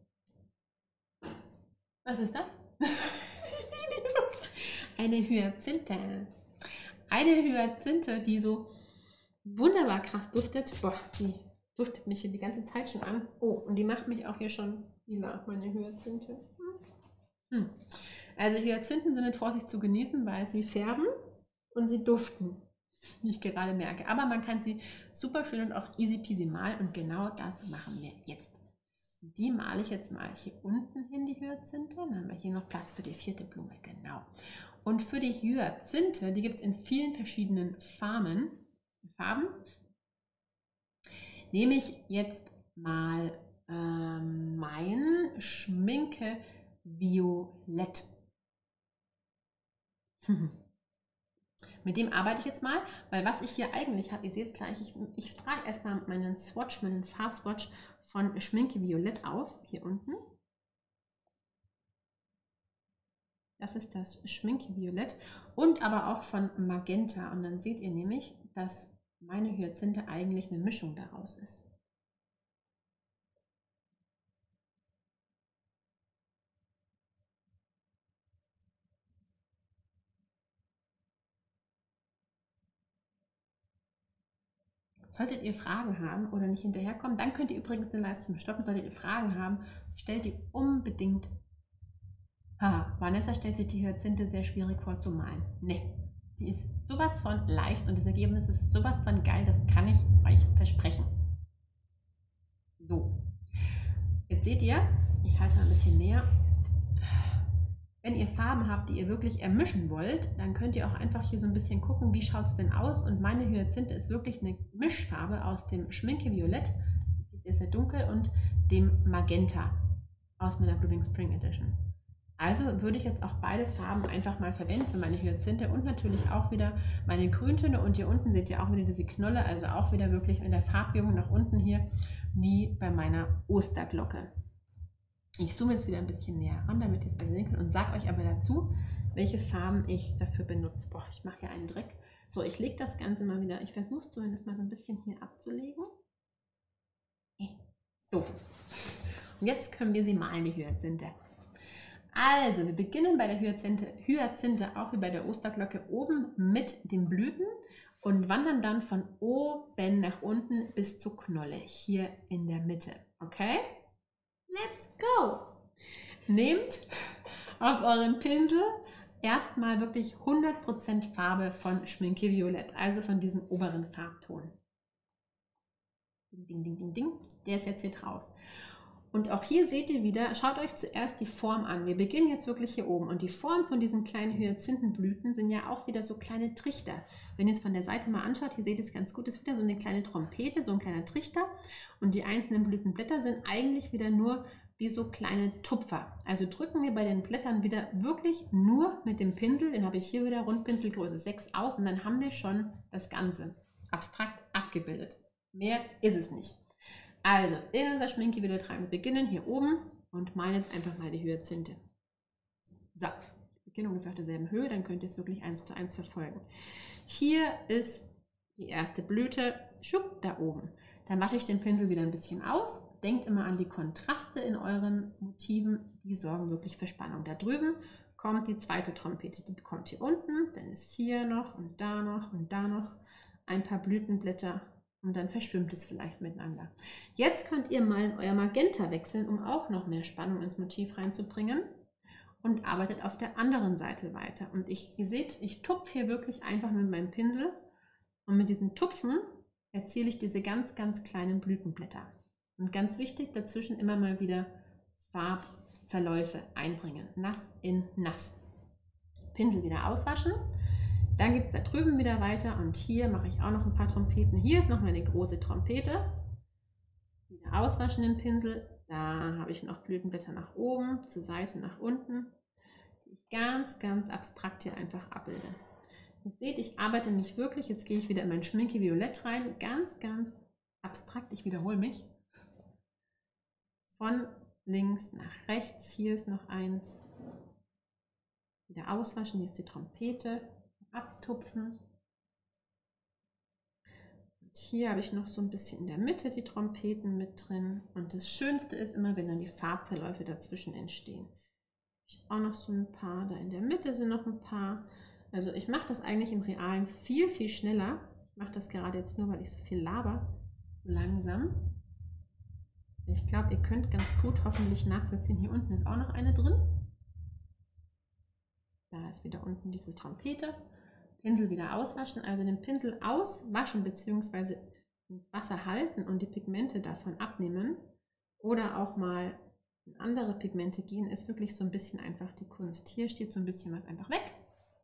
Was ist das? Eine Hyazinthe. Eine Hyazinthe, die so wunderbar krass duftet. Boah, die duftet mich hier die ganze Zeit schon an. Oh, und die macht mich auch hier schon lila, meine Hyazinthe. Also Hyazinthen sind mit Vorsicht zu genießen, weil sie färben und sie duften, wie ich gerade merke. Aber man kann sie super schön und auch easy peasy malen und genau das machen wir jetzt. Die male ich jetzt mal hier unten hin, die Hyazinthe. Dann haben wir hier noch Platz für die vierte Blume, genau. Und für die Hyazinthe, die gibt es in vielen verschiedenen Farben, nehme ich jetzt mal mein Schminke Violett. Mit dem arbeite ich jetzt mal, weil was ich hier eigentlich habe, ihr seht es gleich, ich trage erstmal meinen Swatch, meinen Farbswatch von Schminke Violett auf, hier unten. Das ist das Schminke Violett und aber auch von Magenta. Und dann seht ihr nämlich, dass meine Hyazinthe eigentlich eine Mischung daraus ist. Solltet ihr Fragen haben oder nicht hinterherkommen, dann könnt ihr übrigens den Livestream stoppen. Solltet ihr Fragen haben, stellt die unbedingt. Vanessa stellt sich die Hyazinthe sehr schwierig vor zu malen. Nee, die ist sowas von leicht und das Ergebnis ist sowas von geil, das kann ich euch versprechen. So, jetzt seht ihr, ich halte es ein bisschen näher. Wenn ihr Farben habt, die ihr wirklich ermischen wollt, dann könnt ihr auch einfach hier so ein bisschen gucken, wie schaut es denn aus. Und meine Hyazinthe ist wirklich eine Mischfarbe aus dem Schminke Violett, das ist jetzt sehr, sehr dunkel, und dem Magenta aus meiner Blooming Spring Edition. Also würde ich jetzt auch beide Farben einfach mal verwenden für meine Hyazinthe und natürlich auch wieder meine Grüntöne. Und hier unten seht ihr auch wieder diese Knolle, also auch wieder wirklich in der Farbgebung nach unten hier, wie bei meiner Osterglocke. Ich zoome jetzt wieder ein bisschen näher ran, damit ihr es besser sehen könnt und sage euch aber dazu, welche Farben ich dafür benutze. Boah, ich mache hier einen Dreck. So, ich lege das Ganze mal wieder, ich versuche es zumindest mal so ein bisschen hier abzulegen. So, und jetzt können wir sie malen, die Hyazinthe. Also, wir beginnen bei der Hyazinthe auch wie bei der Osterglocke oben mit den Blüten und wandern dann von oben nach unten bis zur Knolle, hier in der Mitte. Okay? Let's go! Nehmt auf euren Pinsel erstmal wirklich 100% Farbe von Schminke Violett, also von diesem oberen Farbton. Ding, ding, ding, ding, ding. Der ist jetzt hier drauf. Und auch hier seht ihr wieder, schaut euch zuerst die Form an. Wir beginnen jetzt wirklich hier oben. Und die Form von diesen kleinen Hyazinthenblüten sind ja auch wieder so kleine Trichter. Wenn ihr es von der Seite mal anschaut, hier seht ihr es ganz gut, ist wieder so eine kleine Trompete, so ein kleiner Trichter. Und die einzelnen Blütenblätter sind eigentlich wieder nur wie so kleine Tupfer. Also drücken wir bei den Blättern wieder wirklich nur mit dem Pinsel, den habe ich hier wieder Rundpinselgröße 6 auf und dann haben wir schon das Ganze abstrakt abgebildet. Mehr ist es nicht. Also, in unser Schminke wieder rein. Wir beginnen hier oben und malen jetzt einfach mal die Hyazinthe. So, ich beginne ungefähr auf derselben Höhe, dann könnt ihr es wirklich 1:1 verfolgen. Hier ist die erste Blüte, schupp, da oben. Dann wasche ich den Pinsel wieder ein bisschen aus. Denkt immer an die Kontraste in euren Motiven, die sorgen wirklich für Spannung. Da drüben kommt die zweite Trompete, die kommt hier unten, dann ist hier noch und da noch und da noch ein paar Blütenblätter. Und dann verschwimmt es vielleicht miteinander. Jetzt könnt ihr mal in euer Magenta wechseln, um auch noch mehr Spannung ins Motiv reinzubringen. Und arbeitet auf der anderen Seite weiter. Und ihr seht, ich tupfe hier wirklich einfach mit meinem Pinsel. Und mit diesen Tupfen erziele ich diese ganz, ganz kleinen Blütenblätter. Und ganz wichtig, dazwischen immer mal wieder Farbverläufe einbringen. Nass in nass. Pinsel wieder auswaschen. Dann geht es da drüben wieder weiter und hier mache ich auch noch ein paar Trompeten. Hier ist noch meine große Trompete. Wieder auswaschen den Pinsel. Da habe ich noch Blütenblätter nach oben, zur Seite nach unten. Die die ich ganz, ganz abstrakt hier einfach abbilde. Ihr seht, ich arbeite mich wirklich, jetzt gehe ich wieder in mein Schminke Violett rein, ganz, ganz abstrakt, ich wiederhole mich, von links nach rechts, hier ist noch eins, wieder auswaschen, hier ist die Trompete, abtupfen. Und hier habe ich noch so ein bisschen in der Mitte die Trompeten mit drin und das Schönste ist immer, wenn dann die Farbverläufe dazwischen entstehen. Ich habe auch noch so ein paar, da in der Mitte sind noch ein paar. Also ich mache das eigentlich im Realen viel, viel schneller. Ich mache das gerade jetzt nur, weil ich so viel laber, so langsam. Ich glaube, ihr könnt ganz gut hoffentlich nachvollziehen. Hier unten ist auch noch eine drin. Da ist wieder unten diese Trompete. Pinsel wieder auswaschen, also den Pinsel auswaschen bzw. ins Wasser halten und die Pigmente davon abnehmen oder auch mal in andere Pigmente gehen, ist wirklich so ein bisschen einfach die Kunst. Hier steht so ein bisschen was einfach weg.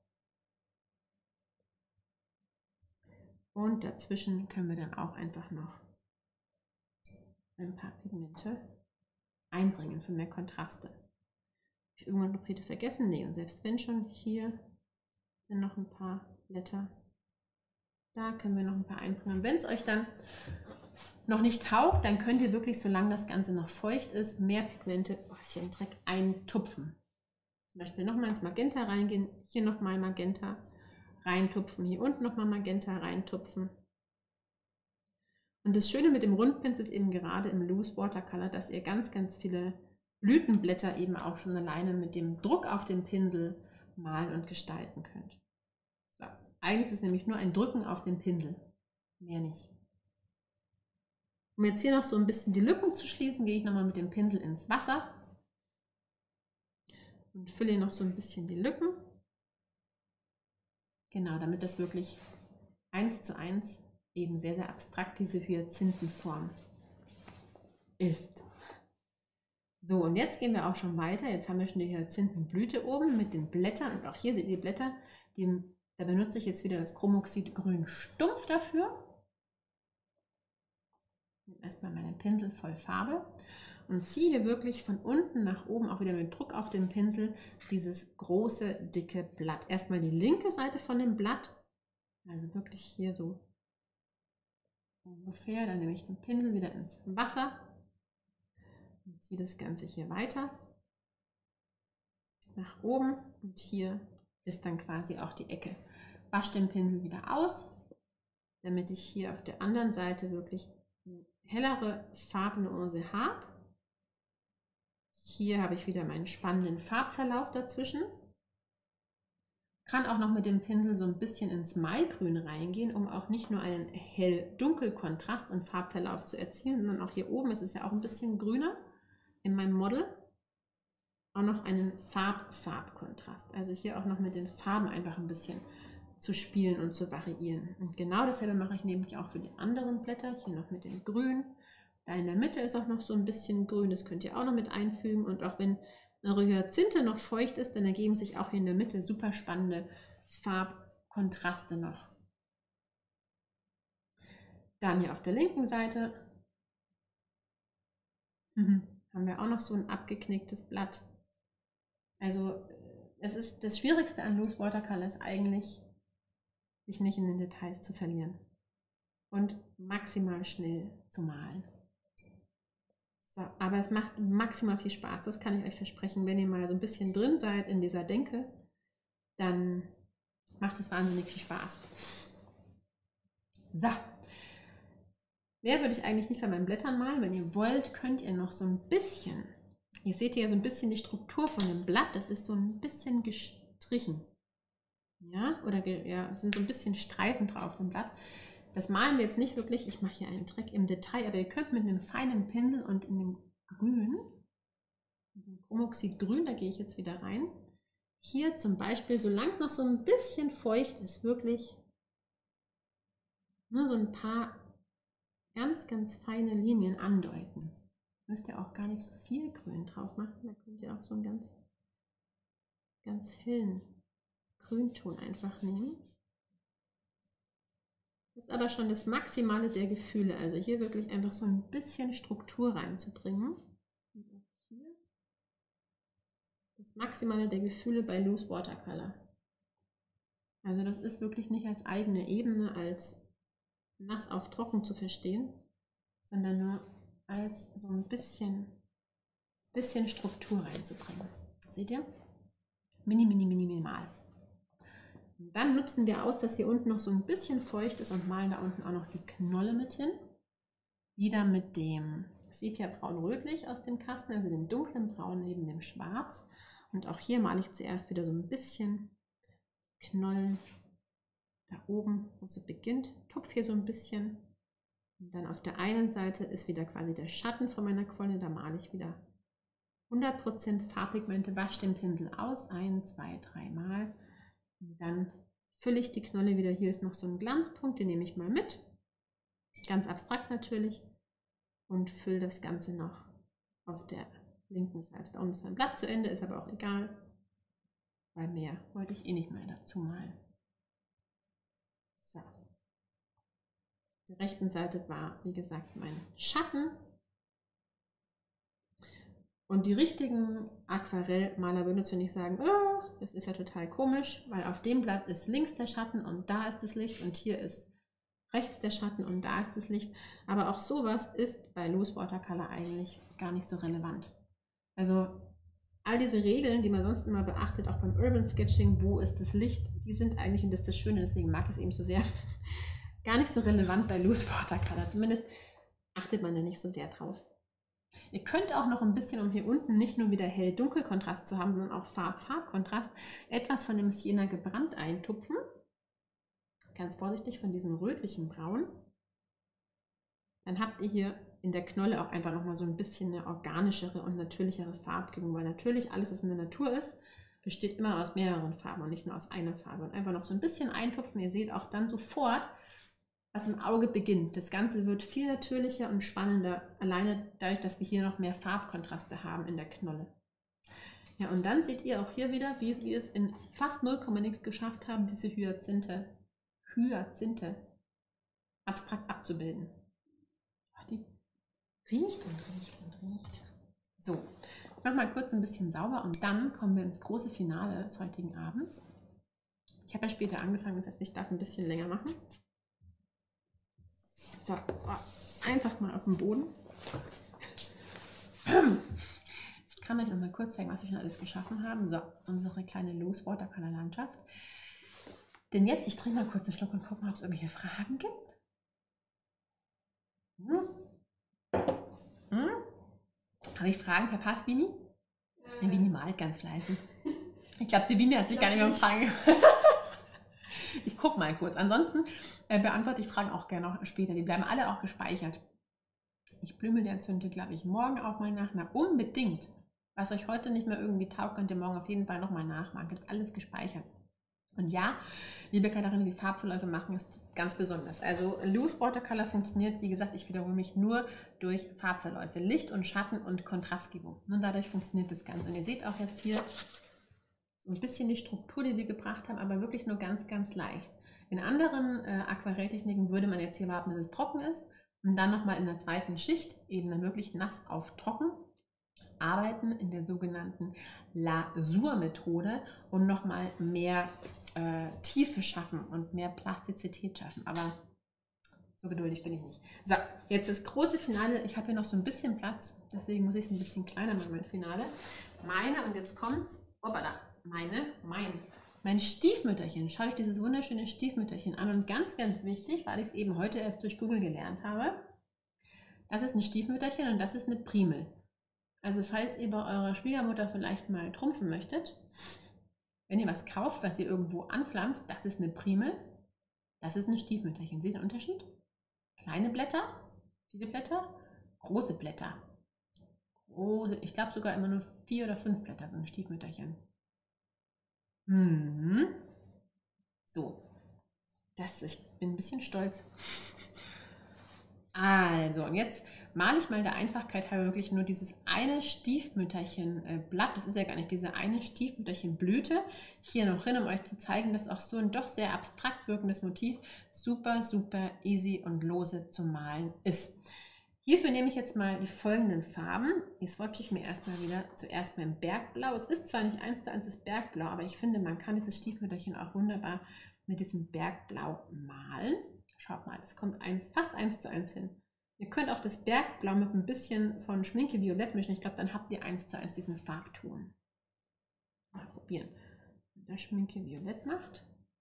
Und dazwischen können wir dann auch einfach noch ein paar Pigmente einbringen für mehr Kontraste. Habe ich irgendwann Trompete vergessen? Nee, und selbst wenn schon, hier sind noch ein paar Blätter. Da können wir noch ein paar einbringen. Wenn es euch dann noch nicht taugt, dann könnt ihr wirklich, solange das Ganze noch feucht ist, mehr Pigmente, oh, ist hier ein Dreck, eintupfen. Zum Beispiel nochmal ins Magenta reingehen, hier nochmal Magenta reintupfen, hier unten nochmal Magenta reintupfen. Und das Schöne mit dem Rundpinsel ist eben gerade im Loose Watercolor, dass ihr ganz, ganz viele Blütenblätter eben auch schon alleine mit dem Druck auf den Pinsel malen und gestalten könnt. So. Eigentlich ist es nämlich nur ein Drücken auf den Pinsel, mehr nicht. Um jetzt hier noch so ein bisschen die Lücken zu schließen, gehe ich nochmal mit dem Pinsel ins Wasser und fülle hier noch so ein bisschen die Lücken. Genau, damit das wirklich 1:1 eben sehr, sehr abstrakt diese Hyazinthenform ist. So, und jetzt gehen wir auch schon weiter. Jetzt haben wir schon die Hyazinthenblüte oben mit den Blättern und auch hier seht ihr die Blätter. Da benutze ich jetzt wieder das Chromoxid-Grün Stumpf dafür. Erstmal meinen Pinsel voll Farbe und ziehe hier wirklich von unten nach oben, auch wieder mit Druck auf den Pinsel, dieses große, dicke Blatt. Erstmal die linke Seite von dem Blatt, also wirklich hier so ungefähr. Dann nehme ich den Pinsel wieder ins Wasser und ziehe das Ganze hier weiter nach oben und hier ist dann quasi auch die Ecke. Wasche den Pinsel wieder aus, damit ich hier auf der anderen Seite wirklich eine hellere Farbnuance habe. Hier habe ich wieder meinen spannenden Farbverlauf dazwischen. Kann auch noch mit dem Pinsel so ein bisschen ins Maigrün reingehen, um auch nicht nur einen hell-dunkel-Kontrast und Farbverlauf zu erzielen, sondern auch hier oben ist es ja auch ein bisschen grüner in meinem Model. Auch noch einen Farb-Farb-Kontrast. Also hier auch noch mit den Farben einfach ein bisschen zu spielen und zu variieren. Und genau dasselbe mache ich nämlich auch für die anderen Blätter. Hier noch mit dem Grün. Da in der Mitte ist auch noch so ein bisschen Grün. Das könnt ihr auch noch mit einfügen. Und auch wenn eure Hyazinthe noch feucht ist, dann ergeben sich auch hier in der Mitte super spannende Farbkontraste noch. Dann hier auf der linken Seite haben wir auch noch so ein abgeknicktes Blatt. Also es ist das Schwierigste an Loose Watercolor ist eigentlich, sich nicht in den Details zu verlieren und maximal schnell zu malen. So, aber es macht maximal viel Spaß, das kann ich euch versprechen. Wenn ihr mal so ein bisschen drin seid in dieser Denke, dann macht es wahnsinnig viel Spaß. So, mehr würde ich eigentlich nicht bei meinen Blättern malen. Wenn ihr wollt, könnt ihr noch so ein bisschen, ihr seht hier so ein bisschen die Struktur von dem Blatt, das ist so ein bisschen gestrichen. Ja, oder ja, sind so ein bisschen Streifen drauf auf dem Blatt. Das malen wir jetzt nicht wirklich, ich mache hier einen Trick im Detail, aber ihr könnt mit einem feinen Pinsel und in dem Grün, in dem Chromoxid-Grün, da gehe ich jetzt wieder rein, hier zum Beispiel, solange es noch so ein bisschen feucht ist, wirklich nur so ein paar ganz, ganz feine Linien andeuten. Müsst ihr auch gar nicht so viel Grün drauf machen, da könnt ihr auch so einen ganz, ganz hellen Grünton einfach nehmen. Das ist aber schon das Maximale der Gefühle. Also hier wirklich einfach so ein bisschen Struktur reinzubringen. Und auch hier, dass Maximale der Gefühle bei Loose Watercolor. Also das ist wirklich nicht als eigene Ebene, als nass auf trocken zu verstehen, sondern nur als so ein bisschen Struktur reinzubringen. Seht ihr? Minimal. Und dann nutzen wir aus, dass hier unten noch so ein bisschen feucht ist und malen da unten auch noch die Knolle mit hin. Wieder mit dem Sepia-Braun-Rötlich aus dem Kasten, also dem dunklen Braun neben dem Schwarz. Und auch hier male ich zuerst wieder so ein bisschen Knollen da oben, wo sie beginnt. Tupf hier so ein bisschen. Und dann auf der einen Seite ist wieder quasi der Schatten von meiner Knolle. Da male ich wieder 100% Farbpigmente, wasche den Pinsel aus, 1, 2, 3 Mal. Und dann fülle ich die Knolle wieder. Hier ist noch so ein Glanzpunkt, den nehme ich mal mit. Ganz abstrakt natürlich. Und fülle das Ganze noch auf der linken Seite. Da unten ist mein Blatt zu Ende, ist aber auch egal. Weil mehr wollte ich eh nicht mehr dazu malen. So. Auf der rechten Seite war, wie gesagt, mein Schatten. Und die richtigen Aquarellmaler würden jetzt nicht sagen, oh, das ist ja total komisch, weil auf dem Blatt ist links der Schatten und da ist das Licht und hier ist rechts der Schatten und da ist das Licht. Aber auch sowas ist bei Loose Watercolor eigentlich gar nicht so relevant. Also all diese Regeln, die man sonst immer beachtet, auch beim Urban Sketching, wo ist das Licht, die sind eigentlich, und das ist das Schöne, deswegen mag ich es eben so sehr, gar nicht so relevant bei Loose Watercolor. Zumindest achtet man da nicht so sehr drauf. Ihr könnt auch noch ein bisschen, um hier unten nicht nur wieder Hell-Dunkel-Kontrast zu haben, sondern auch Farb-Farb-Kontrast, etwas von dem Sienna gebrannt eintupfen. Ganz vorsichtig von diesem rötlichen Braun. Dann habt ihr hier in der Knolle auch einfach nochmal so ein bisschen eine organischere und natürlichere Farbgebung, weil natürlich alles, was in der Natur ist, besteht immer aus mehreren Farben und nicht nur aus einer Farbe. Und einfach noch so ein bisschen eintupfen. Ihr seht auch dann sofort, was im Auge beginnt. Das Ganze wird viel natürlicher und spannender, alleine dadurch, dass wir hier noch mehr Farbkontraste haben in der Knolle. Ja, und dann seht ihr auch hier wieder, wie wir es in fast 0, nichts geschafft haben, diese Hyazinthe abstrakt abzubilden. Die riecht und riecht und riecht. So, ich mache mal kurz ein bisschen sauber und dann kommen wir ins große Finale des heutigen Abends. Ich habe ja später angefangen, das heißt, ich darf ein bisschen länger machen. So, einfach mal auf den Boden. Ich kann euch noch mal kurz zeigen, was wir schon alles geschaffen haben. So, unsere kleine Loose Watercolor Landschaft. Denn jetzt, ich trinke mal kurz einen Schluck und gucke mal, ob es irgendwelche Fragen gibt. Habe ich Fragen per Pass, Vini? Der Vini malt ganz fleißig. Ich glaube, die Vini hat sich gar nicht mehr Fragen. Ich gucke mal kurz. Ansonsten beantworte ich Fragen auch gerne noch später. Die bleiben alle auch gespeichert. Ich blümel der Zünte, glaube ich, morgen auch mal nach. Na, unbedingt. Was euch heute nicht mehr irgendwie taugt, könnt ihr morgen auf jeden Fall nochmal nachmachen. Gibt es alles gespeichert. Und ja, liebe Katharina, die Farbverläufe machen ist ganz besonders. Also Loose Watercolor funktioniert, wie gesagt, ich wiederhole mich, nur durch Farbverläufe. Licht und Schatten und Kontrastgebung. Und dadurch funktioniert das Ganze. Und ihr seht auch jetzt hier so ein bisschen die Struktur, die wir gebracht haben, aber wirklich nur ganz, ganz leicht. In anderen Aquarelltechniken würde man jetzt hier warten, bis es trocken ist und dann nochmal in der zweiten Schicht, eben dann wirklich nass auf trocken, arbeiten in der sogenannten Lasur-Methode und nochmal mehr Tiefe schaffen und mehr Plastizität schaffen. Aber so geduldig bin ich nicht. So, jetzt das große Finale. Ich habe hier noch so ein bisschen Platz, deswegen muss ich es ein bisschen kleiner machen, mein Finale. Und jetzt kommt's, hoppala, mein Stiefmütterchen. Schaut euch dieses wunderschöne Stiefmütterchen an. Und ganz, ganz wichtig, weil ich es eben heute erst durch Google gelernt habe, das ist ein Stiefmütterchen und das ist eine Primel. Also falls ihr bei eurer Schwiegermutter vielleicht mal trumpfen möchtet, wenn ihr was kauft, was ihr irgendwo anpflanzt, das ist eine Primel, das ist ein Stiefmütterchen. Seht ihr den Unterschied? Kleine Blätter, viele Blätter, große Blätter. Ich glaube sogar immer nur 4 oder 5 Blätter, so ein Stiefmütterchen. So, ich bin ein bisschen stolz. Also, und jetzt male ich mal der Einfachkeit halber wirklich nur dieses eine Stiefmütterchen Blatt. Das ist ja gar nicht diese eine Stiefmütterchen Blüte. Hier noch hin, um euch zu zeigen, dass auch so ein doch sehr abstrakt wirkendes Motiv super, super easy und lose zu malen ist. Hierfür nehme ich jetzt mal die folgenden Farben. Die swatche ich mir erstmal wieder zuerst beim Bergblau. Es ist zwar nicht 1:1 das Bergblau, aber ich finde, man kann dieses Stiefmütterchen auch wunderbar mit diesem Bergblau malen. Schaut mal, das kommt fast 1:1 hin. Ihr könnt auch das Bergblau mit ein bisschen von Schminke Violett mischen. Ich glaube, dann habt ihr 1:1 diesen Farbton. Mal probieren. Wenn der Schminke Violett macht.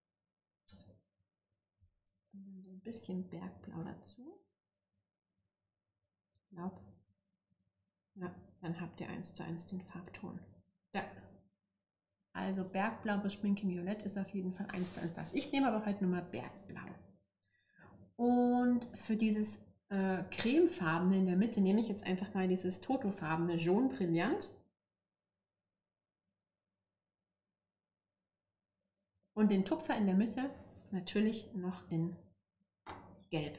Und dann so ein bisschen Bergblau dazu. Ich glaube, ja, dann habt ihr 1:1 den Farbton. Ja. Also Bergblau bis Schminke Violett ist auf jeden Fall 1:1 das. Ich nehme aber heute nur mal Bergblau. Und für dieses cremefarbene in der Mitte nehme ich jetzt einfach mal dieses Toto-farbene Jaune Brillant. Und den Tupfer in der Mitte natürlich noch in Gelb.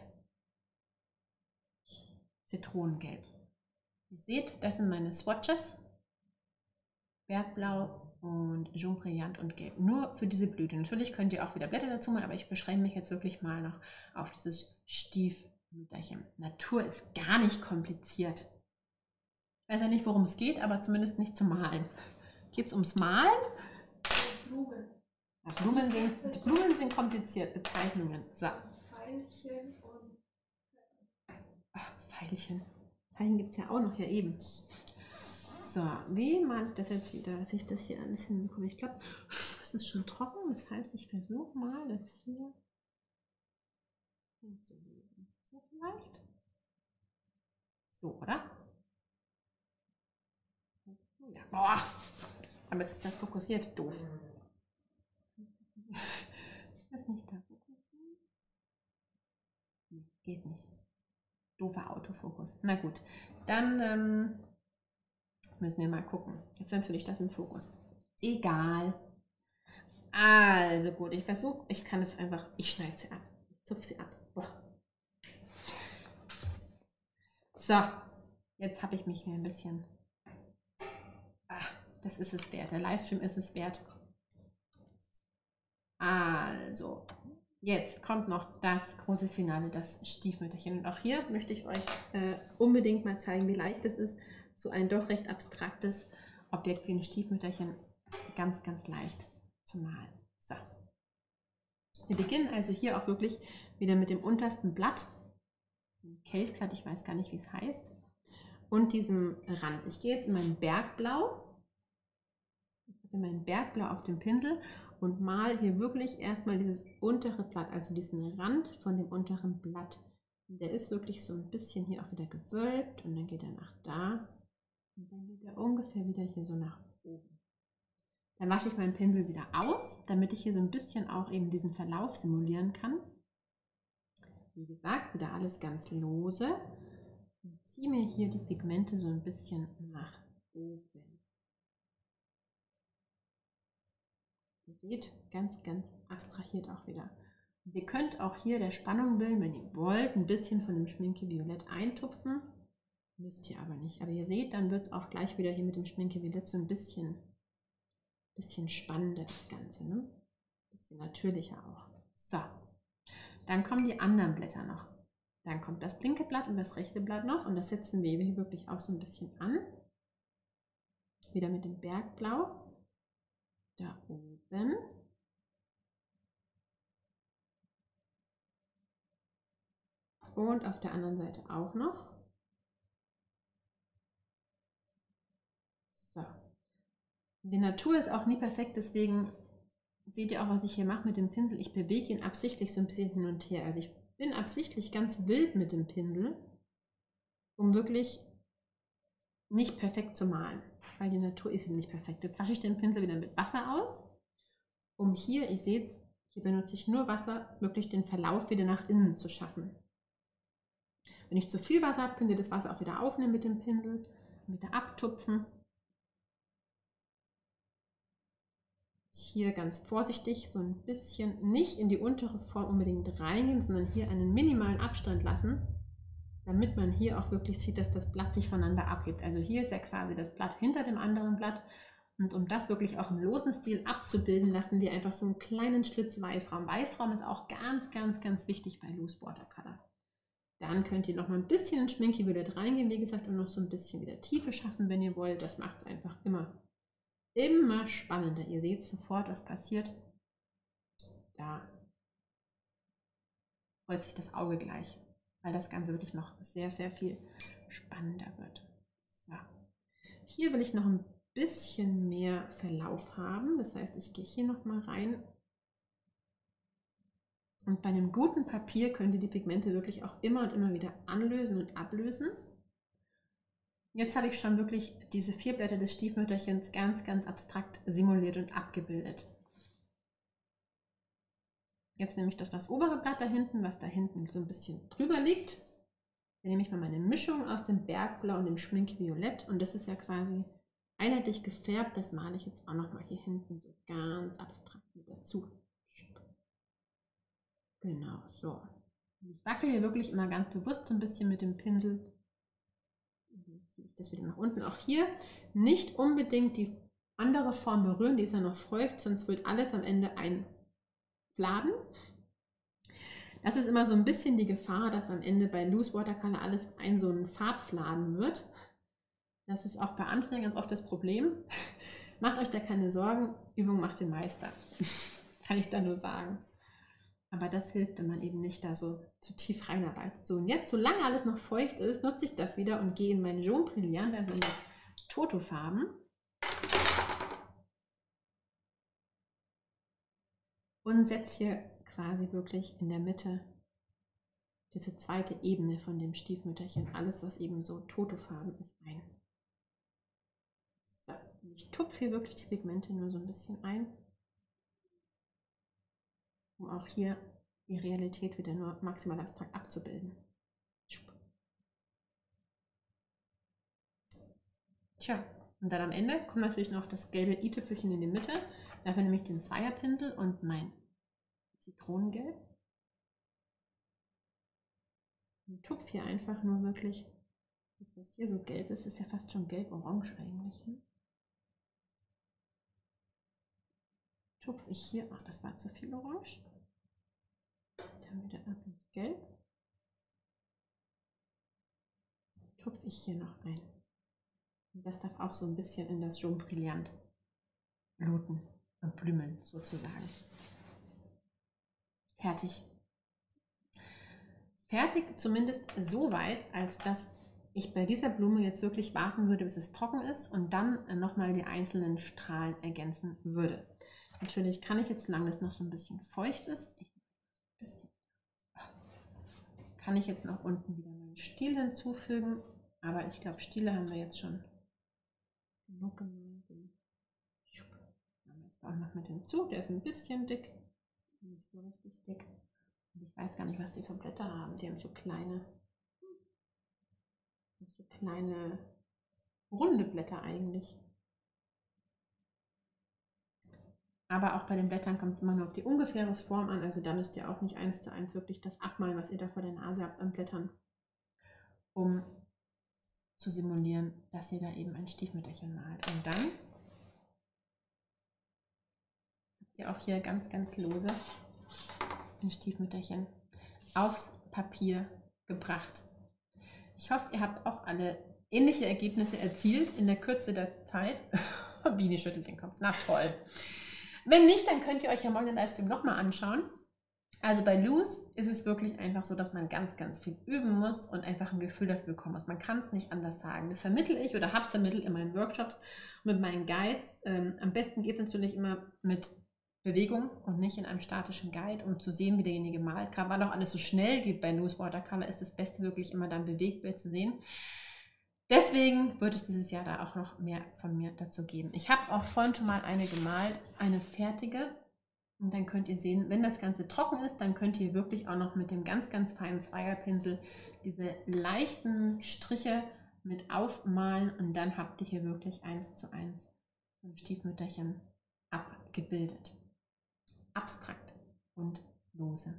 Zitronengelb. Ihr seht, das sind meine Swatches. Bergblau und Jaune Brillant und Gelb. Nur für diese Blüte. Natürlich könnt ihr auch wieder Blätter dazu machen, aber ich beschränke mich jetzt wirklich mal noch auf dieses Stiefmütterchen. Natur ist gar nicht kompliziert. Ich weiß ja nicht, worum es geht, aber zumindest nicht zum Malen. Geht es ums Malen? Blumen. Ja, die Blumen sind kompliziert, Bezeichnungen. So. Veilchen und... Ach, Veilchen. Veilchen gibt es ja auch noch, ja eben. So, wie male ich das jetzt wieder, dass ich das hier alles hinbekomme? Ich glaube, es ist schon trocken, das heißt, ich versuche mal, das hier hinzulegen. So vielleicht? So, oder? So, ja. Boah, aber jetzt ist das fokussiert, doof. Das nicht da fokussieren? Nee, geht nicht. Doofer Autofokus. Na gut, dann müssen wir mal gucken. Jetzt natürlich das im Fokus. Egal. Also gut, ich versuche, ich kann es einfach, ich schneide sie ab. Ich zupfe sie ab. Boah. So, jetzt habe ich mich mir ein bisschen... Ach, das ist es wert. Der Livestream ist es wert. Also, jetzt kommt noch das große Finale, das Stiefmütterchen. Und auch hier möchte ich euch unbedingt mal zeigen, wie leicht es ist, so ein doch recht abstraktes Objekt wie ein Stiefmütterchen ganz, ganz leicht zu malen. So. Wir beginnen also hier auch wirklich wieder mit dem untersten Blatt, Kelchblatt, ich weiß gar nicht, wie es heißt, und diesem Rand. Ich gehe jetzt in mein Bergblau, auf dem Pinsel und male hier wirklich erstmal dieses untere Blatt, also diesen Rand von dem unteren Blatt. Und der ist wirklich so ein bisschen hier auch wieder gewölbt und dann geht er nach da und dann geht er ungefähr wieder hier so nach oben. Dann wasche ich meinen Pinsel wieder aus, damit ich hier so ein bisschen auch eben diesen Verlauf simulieren kann. Wie gesagt, wieder alles ganz lose und ziehe mir hier die Pigmente so ein bisschen nach oben. Ihr seht, ganz, ganz abstrahiert auch wieder. Und ihr könnt auch hier der Spannung willen, wenn ihr wollt, ein bisschen von dem Schminke Violett eintupfen. Müsst ihr aber nicht. Aber ihr seht, dann wird es auch gleich wieder hier mit dem Schminke Violett so ein bisschen spannender, das Ganze. Ne? Ein bisschen natürlicher auch. So, dann kommen die anderen Blätter noch. Dann kommt das linke Blatt und das rechte Blatt noch. Und das setzen wir hier wirklich auch so ein bisschen an. Wieder mit dem Bergblau. Da oben. Und auf der anderen Seite auch noch. So. Die Natur ist auch nie perfekt, deswegen seht ihr auch, was ich hier mache mit dem Pinsel. Ich bewege ihn absichtlich so ein bisschen hin und her. Also ich bin absichtlich ganz wild mit dem Pinsel, um wirklich nicht perfekt zu malen, weil die Natur ist nicht perfekt. Jetzt wasche ich den Pinsel wieder mit Wasser aus, um hier, ihr seht, hier benutze ich nur Wasser, wirklich den Verlauf wieder nach innen zu schaffen. Wenn ich zu viel Wasser habe, könnt ihr das Wasser auch wieder aufnehmen mit dem Pinsel, wieder abtupfen. Hier ganz vorsichtig so ein bisschen nicht in die untere Form unbedingt reingehen, sondern hier einen minimalen Abstand lassen, damit man hier auch wirklich sieht, dass das Blatt sich voneinander abhebt. Also hier ist ja quasi das Blatt hinter dem anderen Blatt und um das wirklich auch im losen Stil abzubilden, lassen wir einfach so einen kleinen Schlitz Weißraum. Weißraum ist auch ganz, ganz, ganz wichtig bei Loose Watercolor. Dann könnt ihr noch mal ein bisschen in Schminky Violett reingehen, wie gesagt, und noch so ein bisschen wieder Tiefe schaffen, wenn ihr wollt. Das macht es einfach immer spannender. Ihr seht sofort, was passiert. Da freut sich das Auge gleich, weil das Ganze wirklich noch sehr, sehr viel spannender wird. So. Hier will ich noch ein bisschen mehr Verlauf haben. Das heißt, ich gehe hier noch mal rein. Und bei einem guten Papier könnt ihr die Pigmente wirklich auch immer und immer wieder anlösen und ablösen. Jetzt habe ich schon wirklich diese 4 Blätter des Stiefmütterchens ganz, ganz abstrakt simuliert und abgebildet. Jetzt nehme ich das obere Blatt da hinten, was da hinten so ein bisschen drüber liegt. Dann nehme ich mal meine Mischung aus dem Bergblau und dem Schminky Violett. Und das ist ja quasi einheitlich gefärbt. Das male ich jetzt auch noch mal hier hinten so ganz abstrakt mit dazu. Genau, so. Ich wackel hier wirklich immer ganz bewusst so ein bisschen mit dem Pinsel. Jetzt ziehe ich das wieder nach unten. Auch hier nicht unbedingt die andere Form berühren, die ist ja noch feucht, sonst wird alles am Ende ein Fladen. Das ist immer so ein bisschen die Gefahr, dass am Ende bei Loose Watercolor alles so ein Farbfladen wird. Das ist auch bei Anfängern ganz oft das Problem. Macht euch da keine Sorgen, Übung macht den Meister. Kann ich da nur sagen. Aber das hilft, wenn man eben nicht da so zu tief reinarbeitet. So, und jetzt, solange alles noch feucht ist, nutze ich das wieder und gehe in mein Jaune Brillant, also in das Toto-Farben. Und setze hier quasi wirklich in der Mitte diese zweite Ebene von dem Stiefmütterchen, alles, was eben so Toto-Farben ist, ein. So, ich tupfe hier wirklich die Pigmente nur so ein bisschen ein, um auch hier die Realität wieder nur maximal abstrakt abzubilden. Tja, und dann am Ende kommt natürlich noch das gelbe i-Tüpfelchen in die Mitte. Dafür nehme ich den Zweierpinsel und mein Zitronengelb. Und tupfe hier einfach nur wirklich, das was hier so gelb ist, ist ja fast schon gelb-orange eigentlich. Ne? Tupfe ich hier, das war zu viel Orange. Dann wieder ab ins Gelb. Tupfe ich hier noch ein. Und das darf auch so ein bisschen in das Jaune Brillant bluten und blümeln sozusagen. Fertig. Fertig zumindest so weit, als dass ich bei dieser Blume jetzt wirklich warten würde, bis es trocken ist und dann nochmal die einzelnen Strahlen ergänzen würde. Natürlich kann ich jetzt, solange das noch so ein bisschen feucht ist, kann ich jetzt noch unten wieder meinen Stiel hinzufügen, aber ich glaube, Stiele haben wir jetzt schon genug gemalt. Den haben wir jetzt auch noch mit hinzu, der ist ein bisschen dick, nicht so richtig dick. Und ich weiß gar nicht, was die für Blätter haben, die haben so kleine runde Blätter eigentlich. Aber auch bei den Blättern kommt es immer nur auf die ungefähre Form an. Also da müsst ihr auch nicht 1:1 wirklich das abmalen, was ihr da vor der Nase habt an Blättern, um zu simulieren, dass ihr da eben ein Stiefmütterchen malt. Und dann habt ihr auch hier ganz, ganz lose ein Stiefmütterchen aufs Papier gebracht. Ich hoffe, ihr habt auch alle ähnliche Ergebnisse erzielt in der Kürze der Zeit. Biene schüttelt den Kopf. Na toll. Wenn nicht, dann könnt ihr euch ja morgen den Livestream nochmal anschauen. Also bei Loose ist es wirklich einfach so, dass man ganz, ganz viel üben muss und einfach ein Gefühl dafür bekommen muss. Man kann es nicht anders sagen. Das vermittle ich oder habe es vermittelt in meinen Workshops und mit meinen Guides. Am besten geht es natürlich immer mit Bewegung und nicht in einem statischen Guide, um zu sehen, wie derjenige malt. Gerade weil auch alles so schnell geht bei Loose Watercolor, ist das Beste wirklich immer dann Bewegtbild zu sehen. Deswegen wird es dieses Jahr da auch noch mehr von mir dazu geben. Ich habe auch vorhin schon mal eine gemalt, eine fertige. Und dann könnt ihr sehen, wenn das Ganze trocken ist, dann könnt ihr wirklich auch noch mit dem ganz, ganz feinen Zweierpinsel diese leichten Striche mit aufmalen. Und dann habt ihr hier wirklich 1:1 so ein Stiefmütterchen abgebildet. Abstrakt und lose.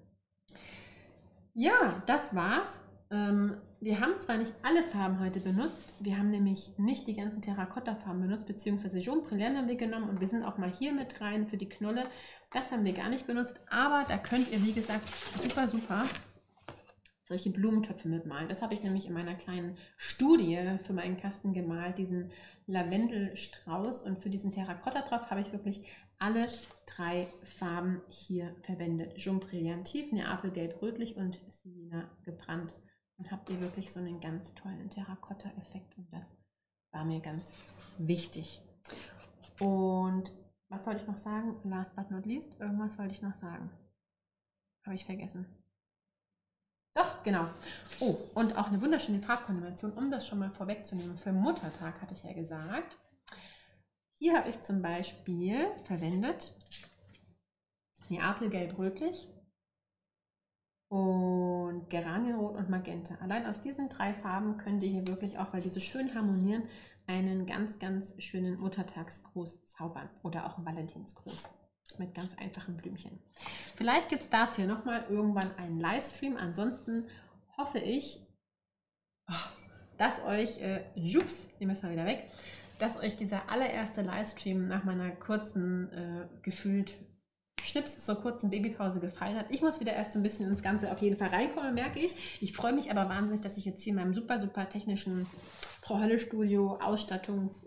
Ja, das war's. Wir haben zwar nicht alle Farben heute benutzt, wir haben nämlich nicht die ganzen Terrakotta-Farben benutzt, beziehungsweise Jaune Brillant haben wir genommen und wir sind auch mal hier mit rein für die Knolle. Das haben wir gar nicht benutzt, aber da könnt ihr, wie gesagt, super, super solche Blumentöpfe mitmalen. Das habe ich nämlich in meiner kleinen Studie für meinen Kasten gemalt, diesen Lavendelstrauß. Und für diesen Terrakotta-Topf habe ich wirklich alle 3 Farben hier verwendet. Jaune Brillantif, Neapelgelb rötlich und Sienna gebrannt. Und habt ihr wirklich so einen ganz tollen Terrakotta-Effekt. Und das war mir ganz wichtig. Und was wollte ich noch sagen? Last but not least, irgendwas wollte ich noch sagen. Habe ich vergessen. Doch, genau. Oh, und auch eine wunderschöne Farbkombination, um das schon mal vorwegzunehmen. Für Muttertag hatte ich ja gesagt. Hier habe ich zum Beispiel verwendet Neapelgelb rötlich und Geranienrot und Magenta. Allein aus diesen 3 Farben könnt ihr hier wirklich auch, weil die so schön harmonieren, einen ganz, ganz schönen Muttertagsgruß zaubern oder auch einen Valentinsgruß mit ganz einfachen Blümchen. Vielleicht gibt es dazu nochmal irgendwann einen Livestream. Ansonsten hoffe ich, dass euch, nehmen wir es mal wieder weg, dass euch dieser allererste Livestream nach meiner kurzen, gefühlt Schnips zur kurzen Babypause gefallen hat. Ich muss wieder erst so ein bisschen ins Ganze auf jeden Fall reinkommen, merke ich. Ich freue mich aber wahnsinnig, dass ich jetzt hier in meinem super, super technischen Frau Hölle Studio Ausstattungs,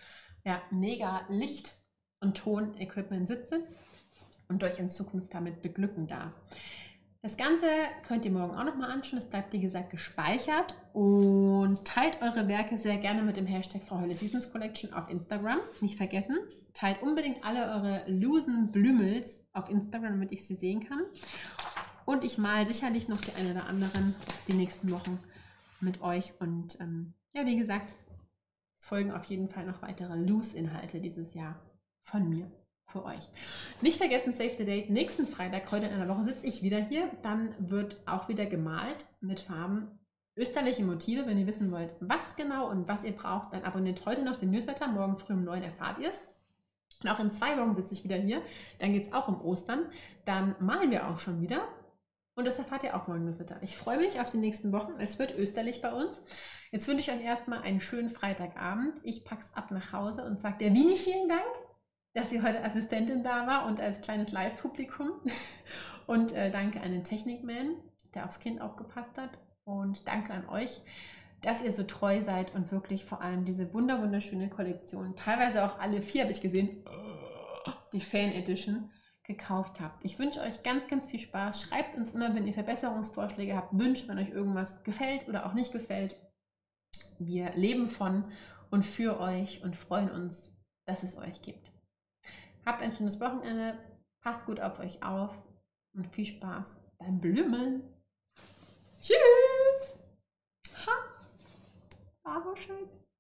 mega Licht- und Ton-Equipment sitze und euch in Zukunft damit beglücken darf. Das Ganze könnt ihr morgen auch nochmal anschauen. Es bleibt, wie gesagt, gespeichert. Und teilt eure Werke sehr gerne mit dem Hashtag Frau Hölle Seasons Collection auf Instagram. Nicht vergessen. Teilt unbedingt alle eure losen Blümels auf Instagram, damit ich sie sehen kann. Und ich male sicherlich noch die eine oder anderen die nächsten Wochen mit euch. Und wie gesagt, es folgen auf jeden Fall noch weitere Loose-Inhalte dieses Jahr von mir. Für euch. Nicht vergessen, Save the Date. Nächsten Freitag, heute in einer Woche, sitze ich wieder hier. Dann wird auch wieder gemalt mit Farben. Österliche Motive. Wenn ihr wissen wollt, was genau und was ihr braucht, dann abonniert heute noch den Newsletter. Morgen früh um 9 erfahrt ihr es. Und auch in 2 Wochen sitze ich wieder hier. Dann geht es auch um Ostern. Dann malen wir auch schon wieder. Und das erfahrt ihr auch morgen im Newsletter. Ich freue mich auf die nächsten Wochen. Es wird österlich bei uns. Jetzt wünsche ich euch erstmal einen schönen Freitagabend. Ich packe es ab nach Hause und sage der Vini vielen Dank, dass sie heute Assistentin da war und als kleines Live-Publikum. Und danke an den Technikman, der aufs Kind aufgepasst hat. Und danke an euch, dass ihr so treu seid und wirklich vor allem diese wunderschöne Kollektion, teilweise auch alle 4 habe ich gesehen, die Fan Edition, gekauft habt. Ich wünsche euch ganz, ganz viel Spaß. Schreibt uns immer, wenn ihr Verbesserungsvorschläge habt, Wünsche, wenn euch irgendwas gefällt oder auch nicht gefällt. Wir leben von und für euch und freuen uns, dass es euch gibt. Habt ein schönes Wochenende, passt gut auf euch auf und viel Spaß beim Blümeln. Tschüss! Ha! War so schön.